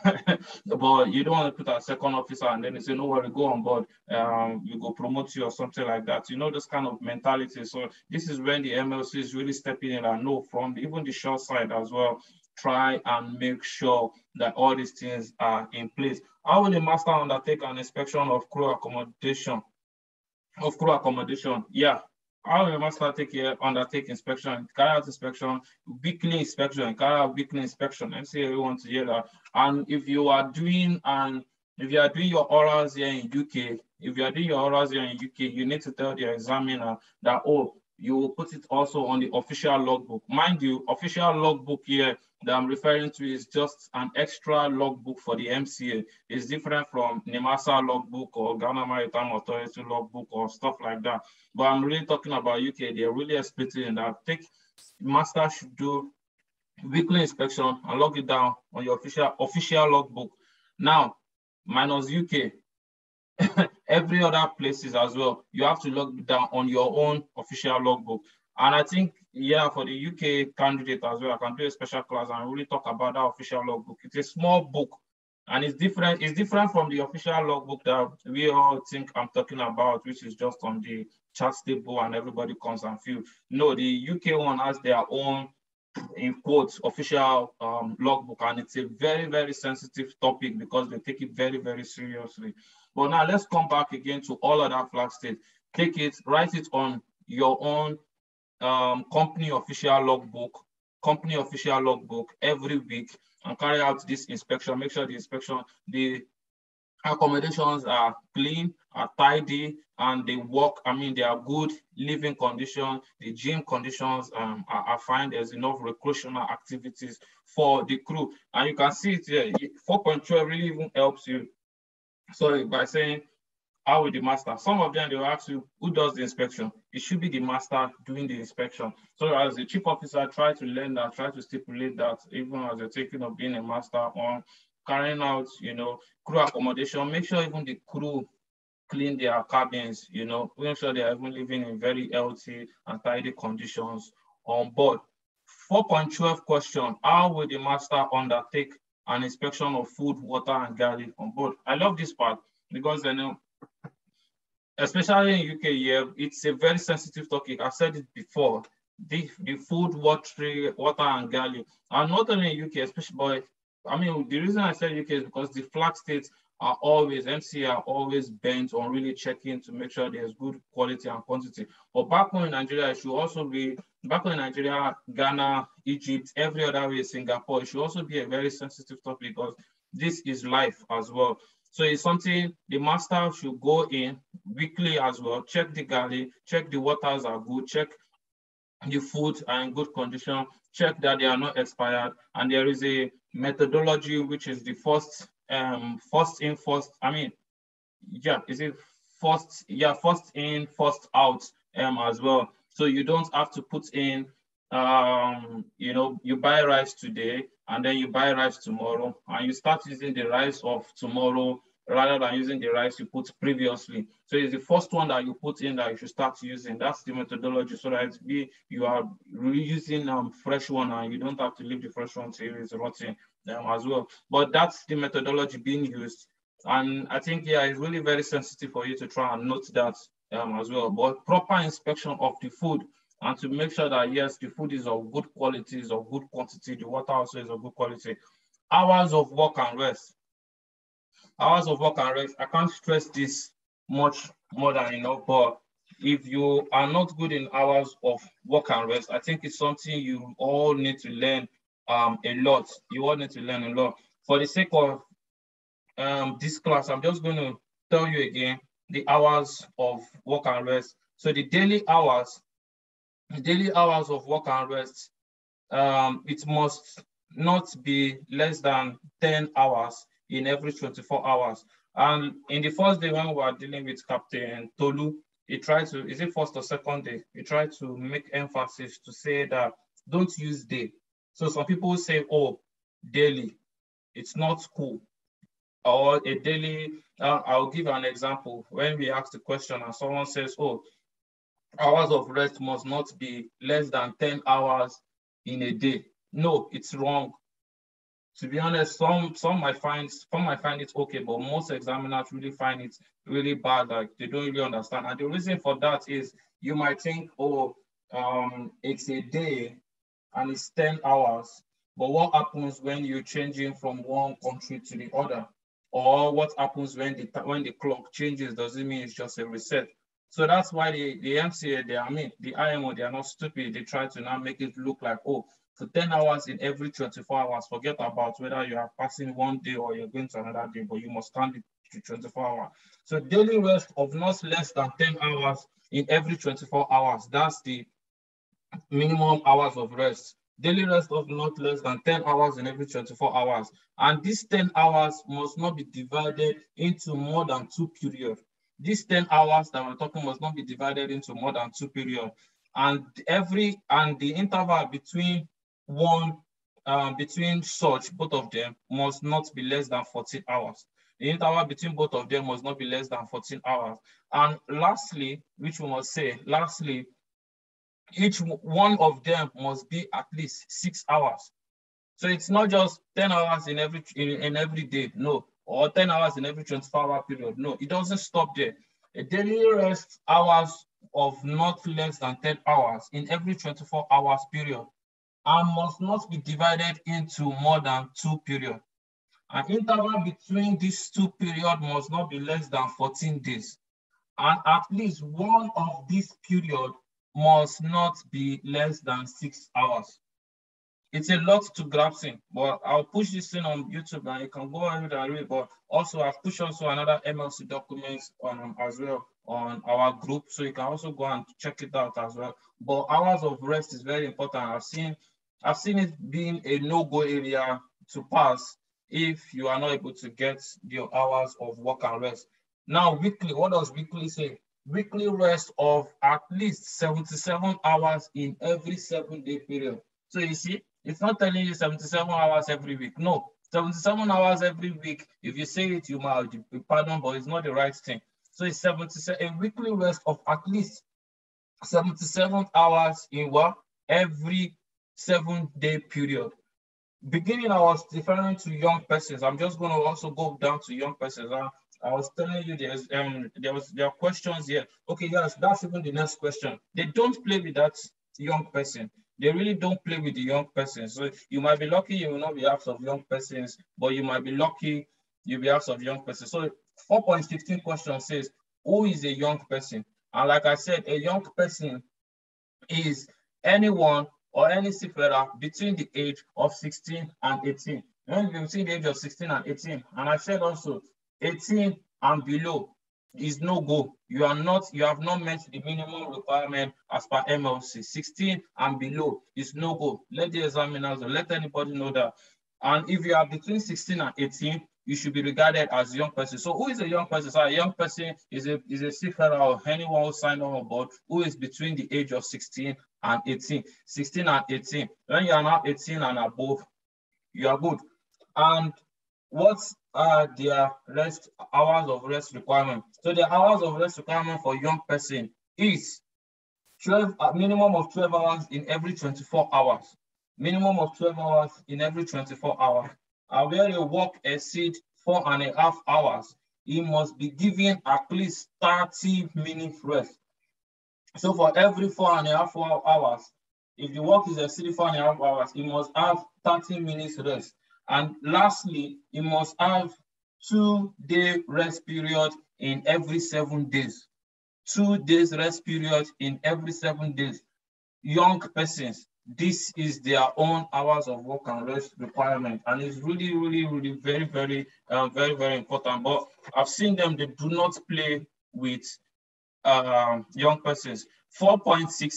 But you don't want to put a second officer and then they say, no worry, go on board, um, you go promote you or something like that. You know, this kind of mentality. So this is when the M L C is really stepping in and know from even the shore side as well, try and make sure that all these things are in place. How will the master undertake an inspection of crew accommodation? Of crew accommodation, yeah. How will the master take here, undertake inspection, carry out inspection, weekly inspection, carry out weekly inspection, and say everyone together. And if you are doing and if you are doing your orals here in U K, if you are doing your orals here in U K, you need to tell the examiner that, oh, you will put it also on the official logbook. Mind you, official logbook here that I'm referring to is just an extra logbook for the M C A. It's different from NIMASA logbook or Ghana Maritime Authority logbook or stuff like that. But I'm really talking about U K. They're really explicit in that. Take master should do weekly inspection and log it down on your official official logbook. Now, minus U K. Every other places as well, you have to log it down on your own official logbook. And I think, yeah, for the U K candidate as well, I can do a special class and really talk about that official logbook. It's a small book and it's different. It's different from the official logbook that we all think I'm talking about, which is just on the chart table and everybody comes and fill. No, the U K one has their own, in quotes, official um, logbook, and it's a very, very sensitive topic because they take it very, very seriously. But now let's come back again to all other flag states. Take it, write it on your own um, company official logbook, company official logbook every week and carry out this inspection. Make sure the inspection, the accommodations are clean, are tidy, and they work. I mean, they are good living conditions. The gym conditions um, are, are fine. There's enough recreational activities for the crew. And you can see it here. four point twelve really even helps you. Sorry, by saying, how will the master? Some of them, they will ask you, who does the inspection? It should be the master doing the inspection. So as a chief officer, try to learn that, try to stipulate that, even as you're thinking of being a master on carrying out, you know, crew accommodation. Make sure even the crew clean their cabins, you know, make sure they are even living in very healthy and tidy conditions on board. four point twelve question, how will the master undertake an inspection of food, water, and galley on board? I love this part because, you know, especially in U K, yeah, it's a very sensitive topic. I've said it before. The, the food, water, water, and galley. And not only in U K, especially, but I mean, the reason I said U K is because the flag states are always, M C A are always bent on really checking to make sure there's good quality and quantity. But back home in Nigeria, it should also be, back home in Nigeria, Ghana, Egypt, every other way, Singapore, it should also be a very sensitive topic because this is life as well. So it's something the master should go in weekly as well, check the galley, check the waters are good, check the food are in good condition, check that they are not expired, and there is a methodology which is the first, um, first in, first, I mean, yeah, is it first, yeah, first in, first out um, as well. So you don't have to put in, um, you know, you buy rice today, and then you buy rice tomorrow, and you start using the rice of tomorrow rather than using the rice you put previously. So it's the first one that you put in that you should start using. That's the methodology, so that be you are reusing um fresh one and you don't have to leave the fresh one till it's rotten um, as well. But that's the methodology being used. And I think, yeah, it's really very sensitive for you to try and note that um, as well. But proper inspection of the food, and to make sure that, yes, the food is of good quality, is of good quantity, the water also is of good quality. Hours of work and rest. Hours of work and rest, I can't stress this much more than enough, but if you are not good in hours of work and rest, I think it's something you all need to learn um, a lot. You all need to learn a lot. For the sake of um, this class, I'm just going to tell you again the hours of work and rest. So the daily hours, the daily hours of work and rest, um, it must not be less than ten hours in every twenty-four hours. And in the first day when we were dealing with Captain Tolu, he tried to, is it first or second day? He tried to make emphasis to say that don't use day. So some people say, oh, daily, it's not cool. Or a daily, uh, I'll give an example. When we ask the question and someone says, oh, hours of rest must not be less than ten hours in a day. No, it's wrong. To be honest, some some might find some might find it okay, but most examiners really find it really bad. Like they don't really understand. And the reason for that is you might think, oh, um, it's a day and it's ten hours. But what happens when you're changing from one country to the other? Or what happens when the when the clock changes? Does it mean it's just a reset? So that's why the, the M C A, they, I mean, the I M O, they are not stupid. They try to now make it look like, oh, for ten hours in every twenty-four hours, forget about whether you are passing one day or you're going to another day, but you must stand it to twenty-four hours. So daily rest of not less than ten hours in every twenty-four hours. That's the minimum hours of rest. Daily rest of not less than ten hours in every twenty-four hours. And these ten hours must not be divided into more than two periods. These ten hours that we're talking must not be divided into more than two periods. And every and the interval between one um, between such both of them must not be less than fourteen hours. The interval between both of them must not be less than fourteen hours. And lastly, which we must say, lastly, each one of them must be at least six hours. So it's not just ten hours in every in, in every day, no, or ten hours in every twenty-four hour period. No, it doesn't stop there. A daily rest hours of not less than ten hours in every twenty-four hours period and must not be divided into more than two periods. An interval between these two periods must not be less than fourteen days. And at least one of these periods must not be less than six hours. It's a lot to grasp in, but I'll push this thing on YouTube and you can go ahead and read. But also, I've pushed also another M L C documents um, as well on our group, so you can also go and check it out as well. But hours of rest is very important. I've seen, I've seen it being a no-go area to pass if you are not able to get your hours of work and rest. Now, weekly, what does weekly say? Weekly rest of at least seventy-seven hours in every seven-day period. So you see, it's not telling you seventy-seven hours every week. No, seventy-seven hours every week. If you say it, you might be pardoned, but it's not the right thing. So it's seventy-seven, a weekly rest of at least seventy-seven hours in what? Every seven-day period. Beginning, I was referring to young persons. I'm just going to also go down to young persons. Uh, I was telling you there's um there was there are questions here. Okay, yes, that's even the next question. They don't play with that young person. They really don't play with the young person. So you might be lucky you will not be out of young persons, but you might be lucky you'll be out of young persons. So four point one six question says, who is a young person? And like I said, a young person is anyone or any seafarer between the age of sixteen and eighteen. When you're between the age of sixteen and eighteen, and I said also eighteen and below is no go. You are not, you have not met the minimum requirement as per M L C. sixteen and below is no go. Let the examiners or let anybody know that. And if you are between sixteen and eighteen, you should be regarded as a young person. So who is a young person? So a young person is a is a seafarer or anyone who signed on board who is between the age of sixteen and eighteen. sixteen and eighteen. When you are now eighteen and above, you are good. And what are their rest hours of rest requirement? So the hours of rest requirement for young person is twelve, a minimum of twelve hours in every twenty-four hours. Minimum of twelve hours in every twenty-four hours. And where your work exceed four and a half hours, he must be given at least thirty minutes rest. So for every four and a half hours, if the work is exceeding four and a half hours, he must have thirty minutes rest. And lastly, he must have two-day rest period in every seven days. Two days rest period in every seven days. Young persons, this is their own hours of work and rest requirement. And it's really, really, really very, very, uh, very, very important. But I've seen them, they do not play with uh, young persons. four point one six,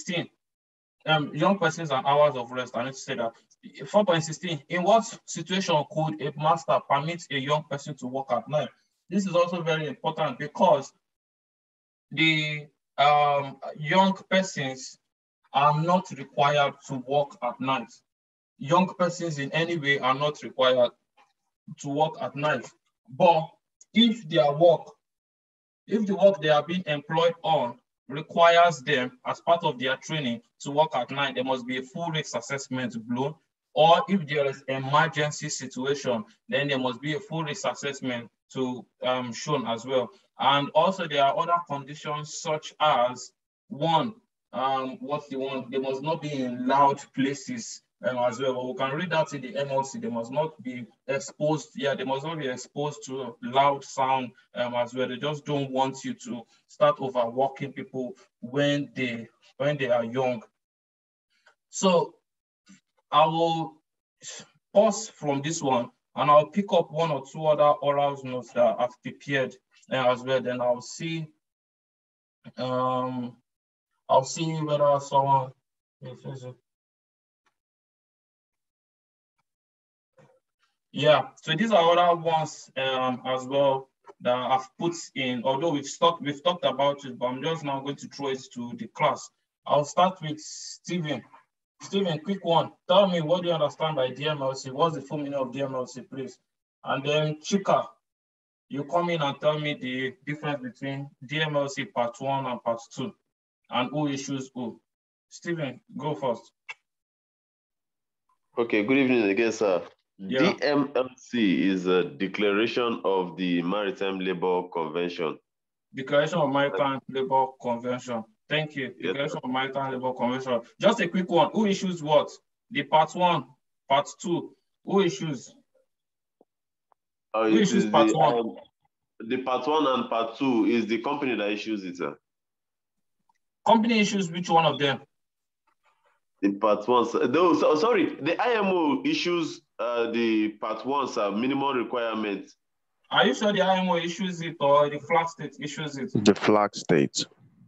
um, young persons and hours of rest, I need to say that. four point one six, in what situation could a master permit a young person to work at night? This is also very important because the um, young persons are not required to work at night. Young persons in any way are not required to work at night. But if their work, if the work they are being employed on requires them as part of their training to work at night. There must be a full risk assessment blown, or if there is an emergency situation, then there must be a full risk assessment to um, shown as well. And also there are other conditions such as one, um, what's the one? They must not be in loud places um, as well. But we can read that in the M L C. They must not be exposed. Yeah, they must not be exposed to loud sound um, as well. They just don't want you to start overworking people when they when they are young. So I will pause from this one, and I'll pick up one or two other oral notes that I've prepared uh, as well. Then I'll see. Um, I'll see whether someone. Yeah, so these are other ones um, as well that I've put in, although we've talked, we've talked about it, but I'm just now going to throw it to the class. I'll start with Stephen. Stephen, quick one. Tell me, what do you understand by D M L C? What's the full meaning of D M L C, please? And then Chika, you come in and tell me the difference between D M L C part one and part two, and who issues who. Stephen, go first. Okay, good evening again, sir. Yeah. D M L C is a declaration of the Maritime Labour Convention. Declaration of Maritime Labour Convention. Thank you. Yes, Declaration of Maritime Labour Convention. Just a quick one. Who issues what? The part one, part two. Who issues? Uh, Who issues part the, one? um, the part one and part two is the company that issues it, sir. Company issues which one of them? The part one, sir. No, so, sorry, the I M O issues uh, the part one, sir, minimum requirements. Are you sure the I M O issues it or the flag state issues it? The flag state.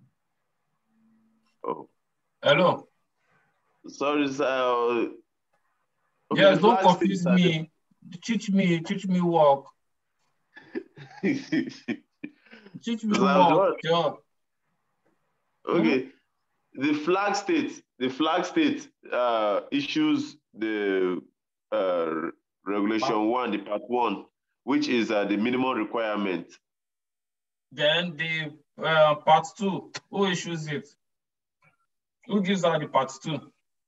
Oh. Hello? Sorry, sir. Okay, yes, don't confuse state, me. Teach me, teach me work. teach me so work, yeah. Okay, hmm? the flag state, the flag state uh, issues the uh, regulation ah. one, the part one, which is uh, the minimum requirement. Then the uh, part two, who issues it? Who gives out the part two?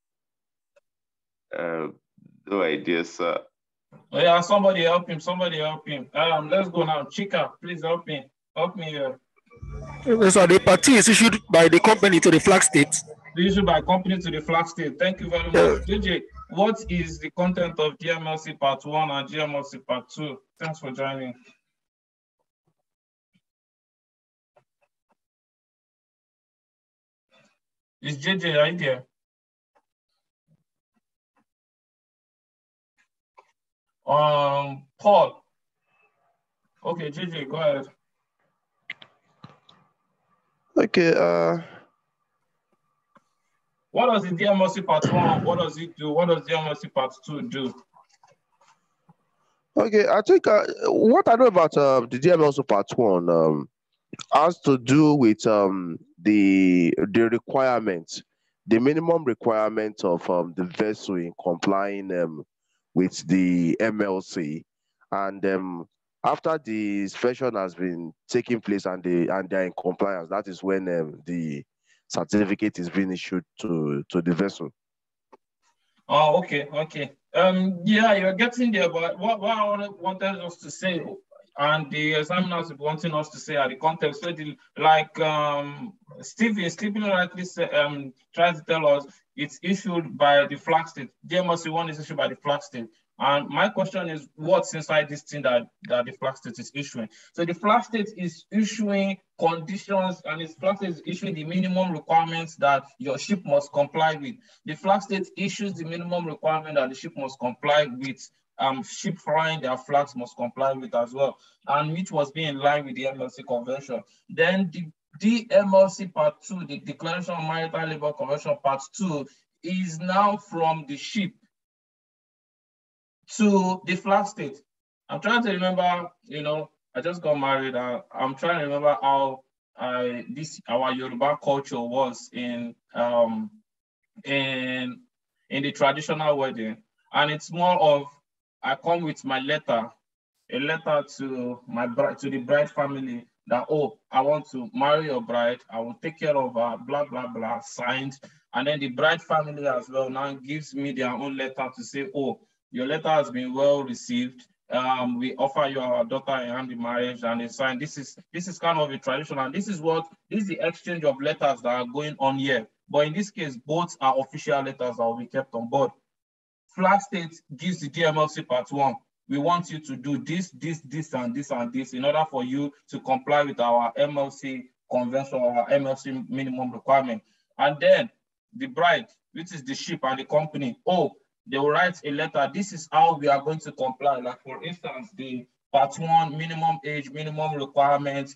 Uh, no idea, sir. Oh, yeah, somebody help him, somebody help him. Um, let's go now. Chika, please help me. Help me here. So the part two is issued by the company to the flag state. Issued by company to the flag state. Thank you very much. Yeah. J J, what is the content of D M L C part one and D M L C part two? Thanks for joining. Is J J right there? Um, Paul. Okay, J J, go ahead. Okay. Uh. What does the D M L C part one? What does it do? What does D M L C part two do? Okay, I think uh, what I know about uh, the D M L C part one um, has to do with um, the the requirements, the minimum requirement of um, the vessel in complying um, with the M L C, and um, after the inspection has been taking place and they and they're in compliance, that is when um, the certificate is being issued to to the vessel. Oh, okay, okay. Um, yeah, you're getting there, but what, what I wanted us to say, and the examiners wanting us to say at the context, so the, like um, Stephen, Stephen rightly say, um, tries to tell us it's issued by the flag state. D M L C one is issued by the flag state. And my question is, what's inside this thing that, that the flag state is issuing? So the flag state is issuing conditions, and its flag state is issuing the minimum requirements that your ship must comply with. The flag state issues the minimum requirement that the ship must comply with. Um, ship flying their flags must comply with as well, and which was being in line with the M L C convention. Then the D M L C part two, the Declaration of Maritime Labour Convention part two, is now from the ship to the flag state. I'm trying to remember, you know, I just got married. Uh, I'm trying to remember how uh, this our Yoruba culture was in um in in the traditional wedding, and it's more of I come with my letter, a letter to my bride to the bride family that, oh, I want to marry your bride, I will take care of her, blah, blah, blah, signed. And then the bride family as well now gives me their own letter to say, oh, your letter has been well received. Um, we offer you our daughter in hand in marriage, and they sign. This is this is kind of a tradition, and this is what this is the exchange of letters that are going on here. But in this case, both are official letters that will be kept on board. Flag State gives the D M L C part one. We want you to do this, this, this, and this, and this in order for you to comply with our M L C convention or our M L C minimum requirement. And then the bride, which is the ship and the company, oh, they will write a letter. This is how we are going to comply. Like, for instance, the part one, minimum age, minimum requirements,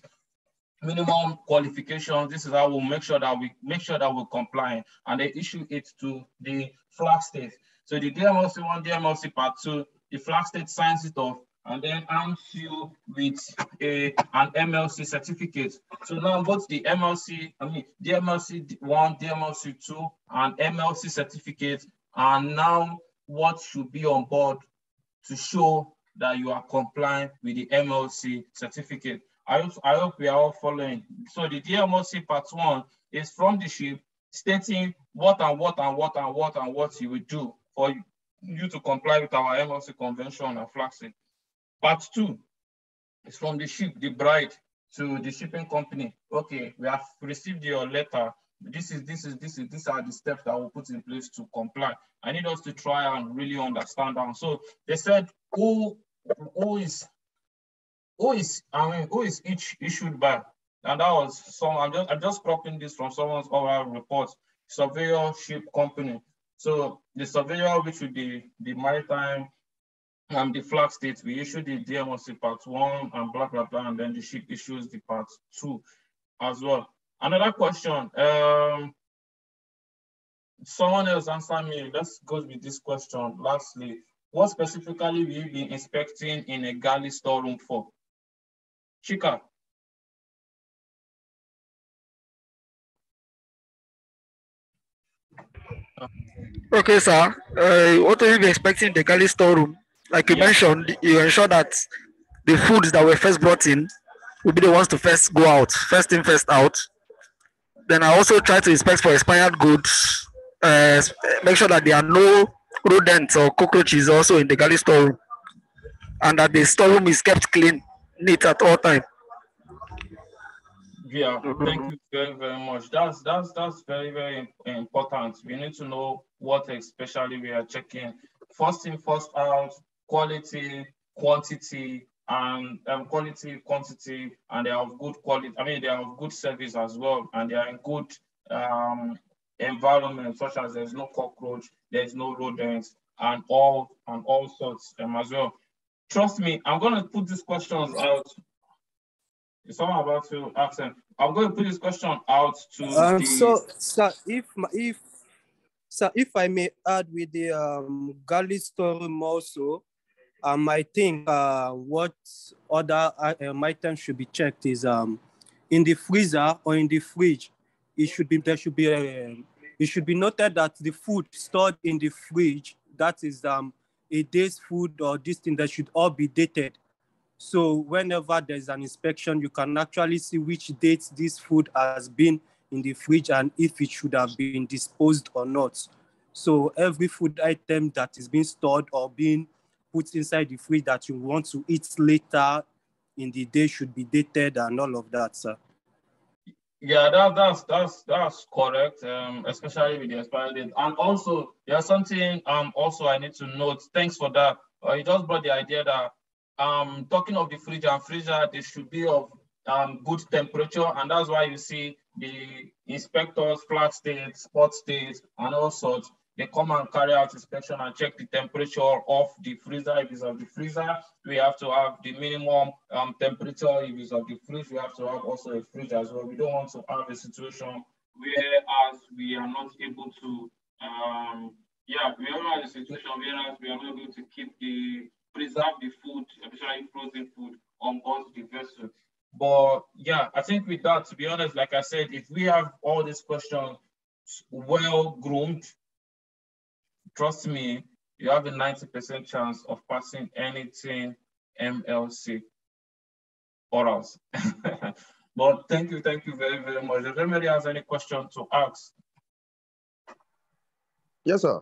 minimum qualifications. This is how we'll make sure that we make sure that we're complying. And they issue it to the Flag State. So the D M L C one, D M L C part two, the Flag State signs it off and then arms you with a, an M L C certificate. So now both the M L C, I mean, D M L C one, D M L C two, and M L C certificate are now what should be on board to show that you are complying with the M L C certificate. I hope, I hope we are all following. So the D M L C part one is from the ship stating what and what and what and what and what you will do for you to comply with our M L C convention and Flag State. Part two is from the ship, the bride, to the shipping company. Okay, we have received your letter. This is, this is, this is, these are the steps that we'll put in place to comply. I need us to try and really understand that. So they said, who, who is, who is, I mean, who is each issued by? And that was some, I'm just, I'm just cropping this from someone's oral report, surveyor ship company. So the surveyor, which would be the maritime and the Flag State, we issued the D M L C part one and blah, blah, blah, and then the ship issues the part two as well. Another question, um, someone else answer me. Let's go with this question. Lastly, what specifically will you be inspecting in a galley storeroom for? Chika. Okay, sir. Uh, what are you be expecting in the galley storeroom? Like you yeah. mentioned, you ensure that the foods that were first brought in will be the ones to first go out, first in, first out. Then I also try to inspect for expired goods, uh, make sure that there are no rodents or cockroaches also in the galley storeroom, and that the storeroom is kept clean, neat at all time. Yeah, thank you very, very much. That's that's that's very, very important. We need to know what especially we are checking. First in, first out, quality, quantity, and um, quality, quantity, and they are of good quality. I mean, they are of good service as well, and they are in good um, environment, such as there's no cockroach, there's no rodents, and all and all sorts um, as well. Trust me, I'm gonna put these questions out. Is someone about to ask them? I'm going to put this question out to um, the... So, sir, if if sir, if I may add with the um, galley storeroom also, um, I think uh, what other um, items should be checked is um, in the freezer or in the fridge. It should be there should be a, it should be noted that the food stored in the fridge, that is um a day's food or this thing, that should all be dated. So whenever there's an inspection, you can actually see which dates this food has been in the fridge and if it should have been disposed or not. So every food item that is being stored or being put inside the fridge that you want to eat later in the day should be dated and all of that, sir. Yeah, that, that's that's that's correct, um, especially with the expiry date. And also, there's something um also I need to note. Thanks for that. Uh, you just brought the idea that um talking of the fridge and freezer, they should be of um good temperature, and that's why you see the inspectors, Flag State, Sport State, and all sorts. They come and carry out inspection and check the temperature of the freezer. If it's of the freezer, we have to have the minimum um, temperature. If it's of the fridge, we have to have also a fridge as well. We don't want to have a situation whereas we are not able to, um, yeah, we are in a situation whereas we are not able to keep the, preserve the food, especially frozen food, on board the vessel. But yeah, I think with that, to be honest, like I said, if we have all these questions well groomed, trust me, you have a ninety percent chance of passing anything M L C or else. But thank you, thank you very, very much. If anybody has any question to ask. Yes, sir.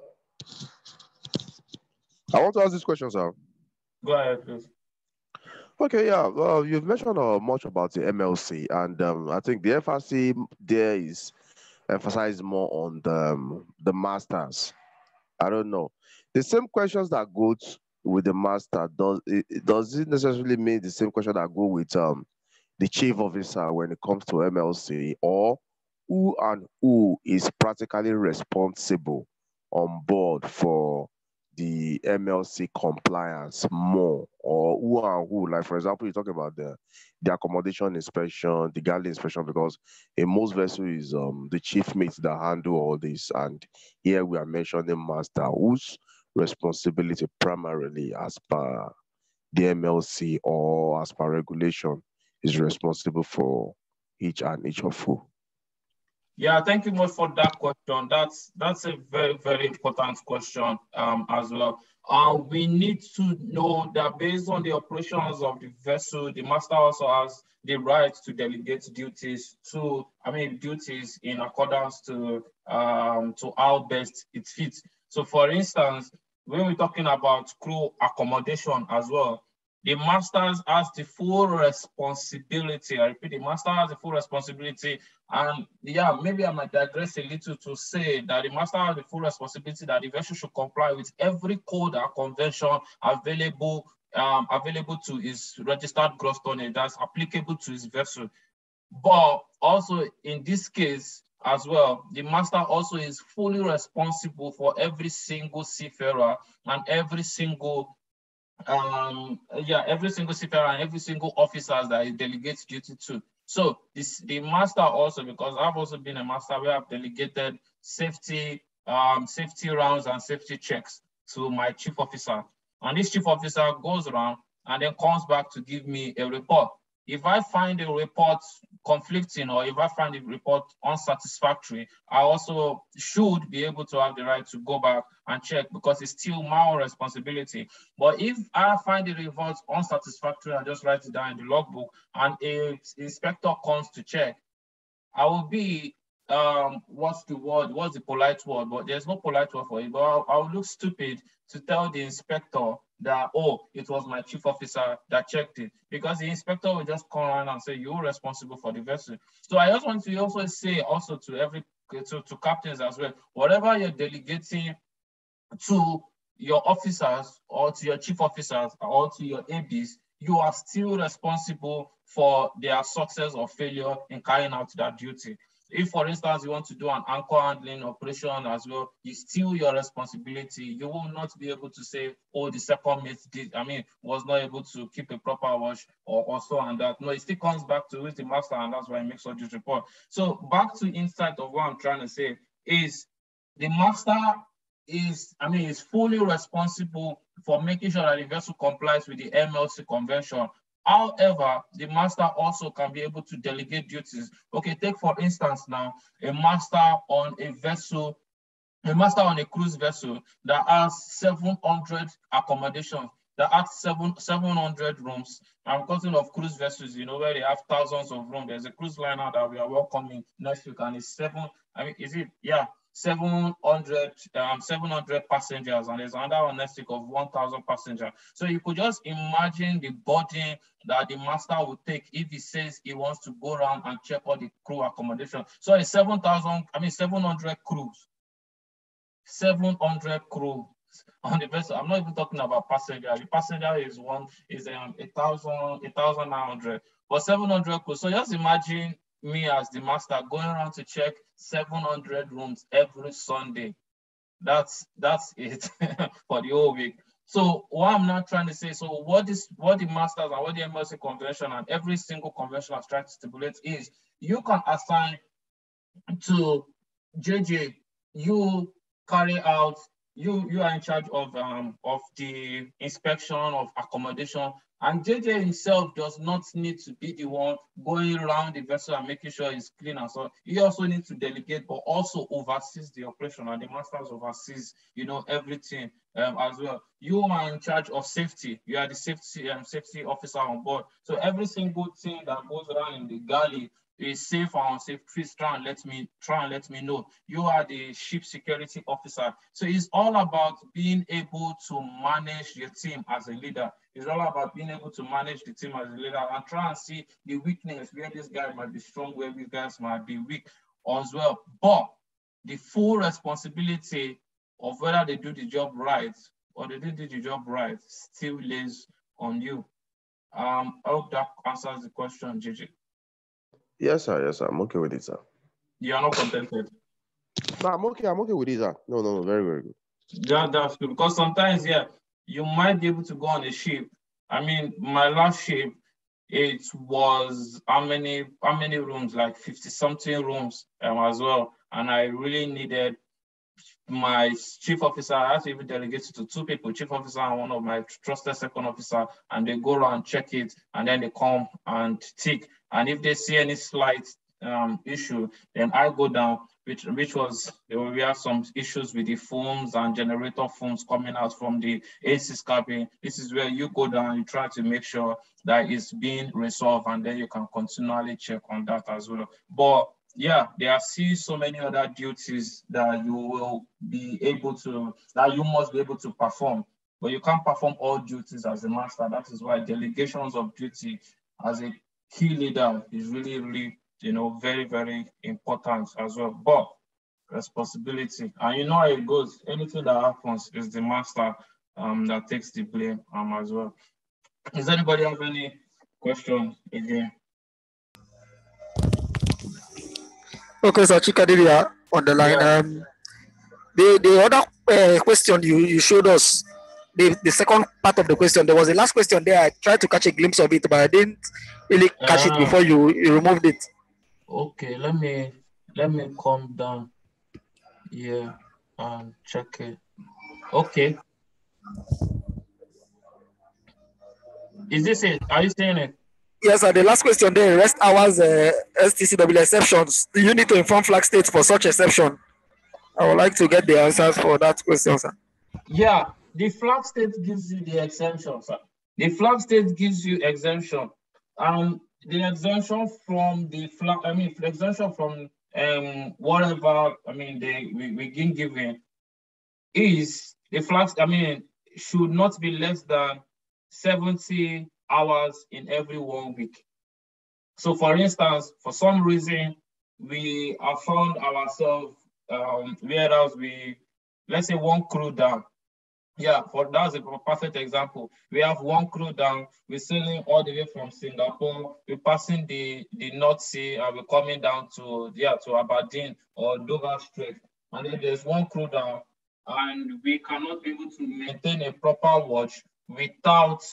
I want to ask this question, sir. Go ahead, please. Okay, yeah. Well, you've mentioned uh, much about the M L C, and um, I think the F R C there is emphasized more on the um, the masters. I don't know. The same questions that go t- with the master does it, it- does it necessarily mean the same question that go with um the chief officer when it comes to M L C, or who and who is practically responsible on board for the M L C compliance more, or who and who? Like for example, you talk about the the accommodation inspection, the galley inspection, because in most vessels is um the chief mates that handle all this, and here we are mentioning master, whose responsibility primarily as per the M L C or as per regulation is responsible for each and each of you. Yeah, thank you much for that question. That's that's a very, very important question um, as well. Uh, we need to know that based on the operations of the vessel, the master also has the right to delegate duties to, I mean, duties in accordance to um, to how best it fits. So, for instance, when we're talking about crew accommodation as well, the masters has the full responsibility. I repeat, the master has the full responsibility. And yeah, maybe I might digress a little to say that the master has the full responsibility that the vessel should comply with every code or convention available um, available to his registered gross tonnage that's applicable to his vessel. But also in this case as well, the master also is fully responsible for every single seafarer and every single um yeah every single seafarer and every single officer that he delegates duty to. So this the master also, because I've also been a master where I've delegated safety um safety rounds and safety checks to my chief officer, and this chief officer goes around and then comes back to give me a report. If I find a report conflicting, or if I find a report unsatisfactory, I also should be able to have the right to go back and check, because it's still my own responsibility. But if I find the report unsatisfactory, I just write it down in the logbook, and a inspector comes to check, I will be, um, what's the word? What's the polite word? But there's no polite word for it. But I'll, I'll look stupid to tell the inspector that, oh, it was my chief officer that checked it, because the inspector will just come around and say, you're responsible for the vessel. So I just want to also say also to every, to, to captains as well, whatever you're delegating to your officers or to your chief officers or to your A Bs, you are still responsible for their success or failure in carrying out that duty. If, for instance, you want to do an anchor handling operation as well, it's still your responsibility. You will not be able to say, oh, the second mate did, I mean, was not able to keep a proper watch or, or so and that. No, it still comes back to who's the master, and that's why he makes all this report. So back to insight of what I'm trying to say is the master is, I mean, is fully responsible for making sure that the vessel complies with the M L C convention. However, the master also can be able to delegate duties. Okay, take for instance now, a master on a vessel, a master on a cruise vessel that has seven hundred accommodations, that has seven, seven hundred rooms. I'm talking of cruise vessels, you know, where they have thousands of rooms. There's a cruise liner that we are welcoming next week, and it's seven, I mean, is it, yeah, seven hundred, um, seven hundred passengers, and there's another one next week of one thousand passengers. So you could just imagine the burden that the master would take if he says he wants to go around and check all the crew accommodation. So it's seven thousand, I mean, seven hundred crews, seven hundred crews on the vessel. I'm not even talking about passenger. The passenger is one, is um, a thousand, a thousand nine hundred, but seven hundred crews. So just imagine me as the master going around to check seven hundred rooms every Sunday. That's that's it for the whole week. So what I'm not trying to say, so what is what the masters and what the M L C convention and every single convention has tried to stipulate is you can assign to J J, you carry out, you you are in charge of um of the inspection of accommodation And J J himself does not need to be the one going around the vessel and making sure it's clean and so on. He also needs to delegate, but also oversees the operation, and the masters oversees, you know, everything um, as well. You are in charge of safety. You are the safety um, safety officer on board. So every single thing that goes around in the galley is safe or unsafe. Please try and let me try and let me know. You are the ship security officer. So it's all about being able to manage your team as a leader. It's all about being able to manage the team as a leader and try and see the weakness, where this guy might be strong, where these guys might be weak as well. But the full responsibility of whether they do the job right or they didn't do the job right still lays on you. Um, I hope that answers the question, J J. Yes, sir. Yes, sir. I'm okay with it, sir. You are not contented? No, I'm okay. I'm okay with it, sir. No, no, no. Very, very good. Yeah, that's good. Because sometimes, yeah, you might be able to go on a ship. I mean, my last ship, it was how many how many rooms? Like fifty something rooms um, as well. And I really needed my chief officer. I had to even delegate it to two people, chief officer and one of my trusted second officer, and they go around, check it, and then they come and tick. And if they see any slight um, issue, then I go down, which which was, we have some issues with the foams and generator foams coming out from the A C cabin. This is where you go down, you try to make sure that it's being resolved, and then you can continually check on that as well. But yeah, there are still so many other duties that you will be able to, that you must be able to perform, but you can't perform all duties as a master. That is why delegations of duty as a key leader is really, really, you know, very, very important as well. But responsibility, and you know how it goes, anything that happens is the master um, that takes the blame um, as well. Does anybody have any questions again? Okay, so Chikadiria on the line. Yeah. Um, the the other uh, question you, you showed us, the, the second part of the question, there was the last question there. I tried to catch a glimpse of it, but I didn't really catch uh, it before you, you removed it. Okay, let me let me calm down here and check it. Okay. Is this it? Are you saying it? Yes, sir. The last question there, rest hours, uh, S T C W exceptions. Do you need to inform flag states for such exception? I would like to get the answers for that question, sir. Yeah, the flag state gives you the exemption, sir. The flag state gives you exemption. Um, the exemption from the flag, I mean, the exemption from um whatever, I mean, they we, we been given is the flags, I mean, should not be less than seventy hours in every one week. So for instance, for some reason, we have found ourselves, um, whereas we, let's say one crew down. Yeah, for that's a perfect example. We have one crew down, we're sailing all the way from Singapore, we're passing the, the North Sea, and we're coming down to, yeah, to Aberdeen or Dover Strait. And then there's one crew down, and we cannot be able to maintain a proper watch without,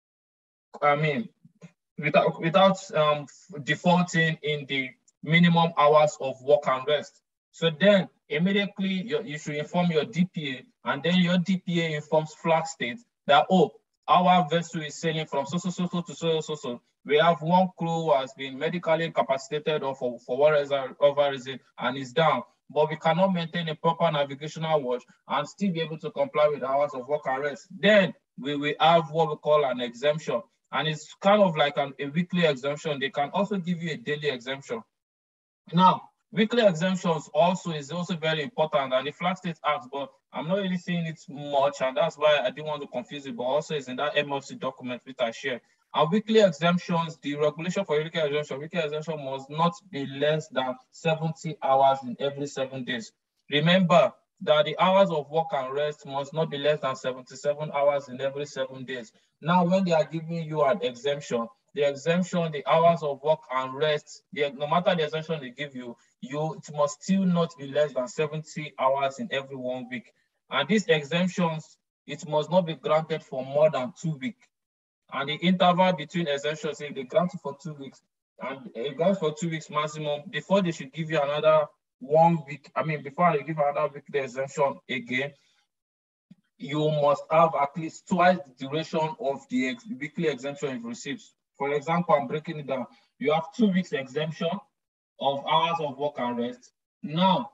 I mean, without without um, defaulting in the minimum hours of work and rest. So then immediately you, you should inform your D P A, and then your D P A informs flag state that, oh, our vessel is sailing from so so so so to so so so. We have one crew who has been medically incapacitated or for, for whatever reason and is down, but we cannot maintain a proper navigational watch and still be able to comply with hours of work and rest. Then we will have what we call an exemption. And it's kind of like an, a weekly exemption. They can also give you a daily exemption. Now, weekly exemptions also is also very important, and the flag state acts, but I'm not really seeing it much, and that's why I didn't want to confuse it, but also it's in that M F C document which I share. And weekly exemptions, the regulation for weekly exemption, weekly exemption must not be less than seventy hours in every seven days. Remember that the hours of work and rest must not be less than seventy-seven hours in every seven days. Now, when they are giving you an exemption, the exemption, the hours of work and rest, the, no matter the exemption they give you, you it must still not be less than seventy hours in every one week. And these exemptions, it must not be granted for more than two weeks. And the interval between exemptions, if they grant it for two weeks, and it grants for two weeks maximum, before they should give you another one week, I mean, before they give another weekly exemption again, you must have at least twice the duration of the ex weekly exemption you've received. For example, I'm breaking it down. You have two weeks exemption of hours of work and rest. Now,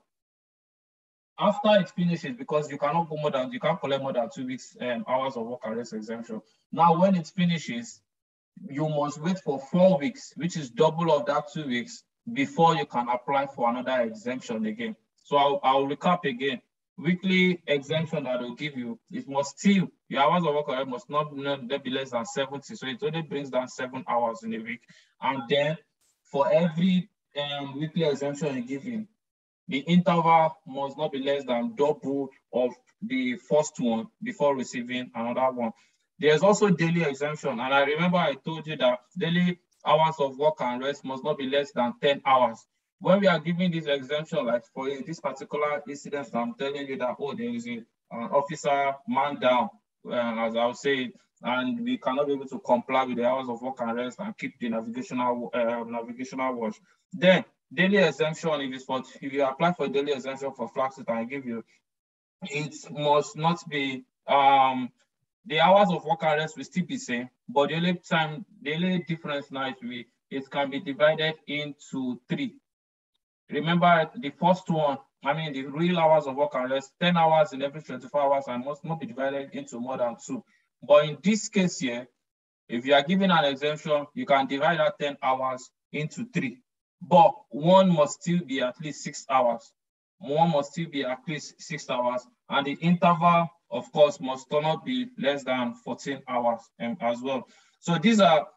after it finishes, because you cannot go more than, you can't collect more than two weeks um, hours of work and rest exemption. Now, when it finishes, you must wait for four weeks, which is double of that two weeks, before you can apply for another exemption again. So I'll, I'll recap again. Weekly exemption that will give you, it must still, your hours of work must not, not be less than seventy. So it only brings down seven hours in a week. And then for every um, weekly exemption you give you, the interval must not be less than double of the first one before receiving another one. There's also daily exemption. And I remember I told you that daily hours of work and rest must not be less than ten hours. When we are giving this exemption, like for this particular incident, I'm telling you that, oh, there is an officer man down, uh, as I'll say, and we cannot be able to comply with the hours of work and rest and keep the navigational uh, navigational watch. Then daily exemption, if it's for, if you apply for daily exemption for Flagstaff and I give you, it must not be, um, the hours of work and rest will still be same, but the only time, the only difference now is we, it can be divided into three. Remember the first one, I mean, the real hours of work and rest, ten hours in every twenty-four hours and must not be divided into more than two. But in this case here, if you are given an exemption, you can divide that ten hours into three. But one must still be at least six hours. One must still be at least six hours. And the interval, of course, must not be less than fourteen hours um, as well. So these are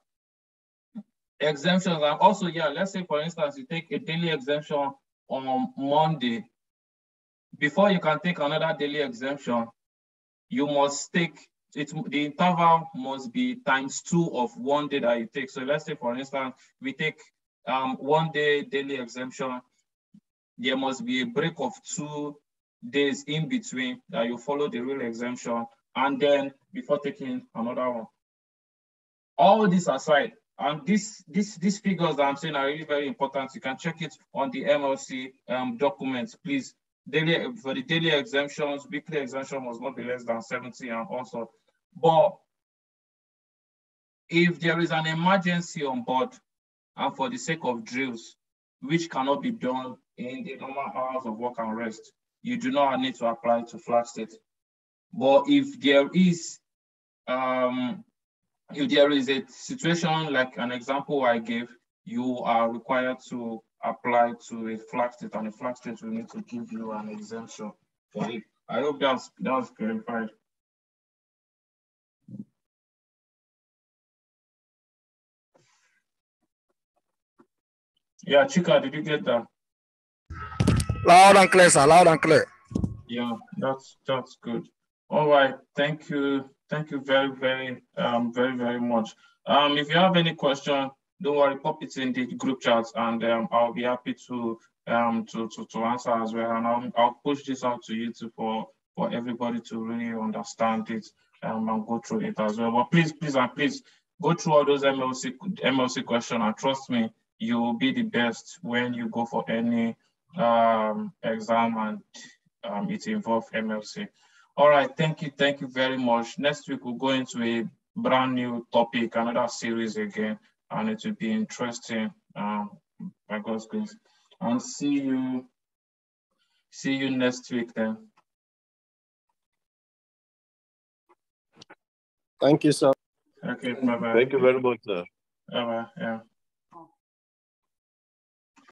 exemptions. And also, yeah, let's say, for instance, you take a daily exemption on Monday. Before you can take another daily exemption, you must take, it, the interval must be times two of one day that you take. So let's say, for instance, we take um, one day daily exemption. There must be a break of two days in between that you follow the real exemption, and then before taking another one. All this aside, and this, this, these figures that I'm saying are really very important. You can check it on the M L C um, documents, please. Daily, for the daily exemptions, weekly exemption must not be less than seventy, and also, but if there is an emergency on board, and for the sake of drills, which cannot be done in the normal hours of work and rest, you do not need to apply to Flag State. But if there is, um, if there is a situation like an example I gave, you are required to apply to a Flag State, and a Flag State will need to give you an exemption for it. I hope that's that's clarified. Yeah, Chika, did you get that? Loud and clear, sir. Loud and clear. Yeah, that's that's good. All right, thank you, thank you very, very, um, very, very much. Um, if you have any question, don't worry, pop it in the group chats, and um, I'll be happy to um to to to answer as well. And I'll I'll push this out to YouTube for for everybody to really understand it um and go through it as well. But please, please, and please go through all those M L C M L C questions, and trust me, you will be the best when you go for any um exam and um it involves M L C. All right, thank you, thank you very much. Next week we'll go into a brand new topic, another series again, and it will be interesting, um, by God's grace. And see you, see you next week then. Thank you, sir. Okay, bye bye. Thank you very much, sir. Bye bye. Yeah.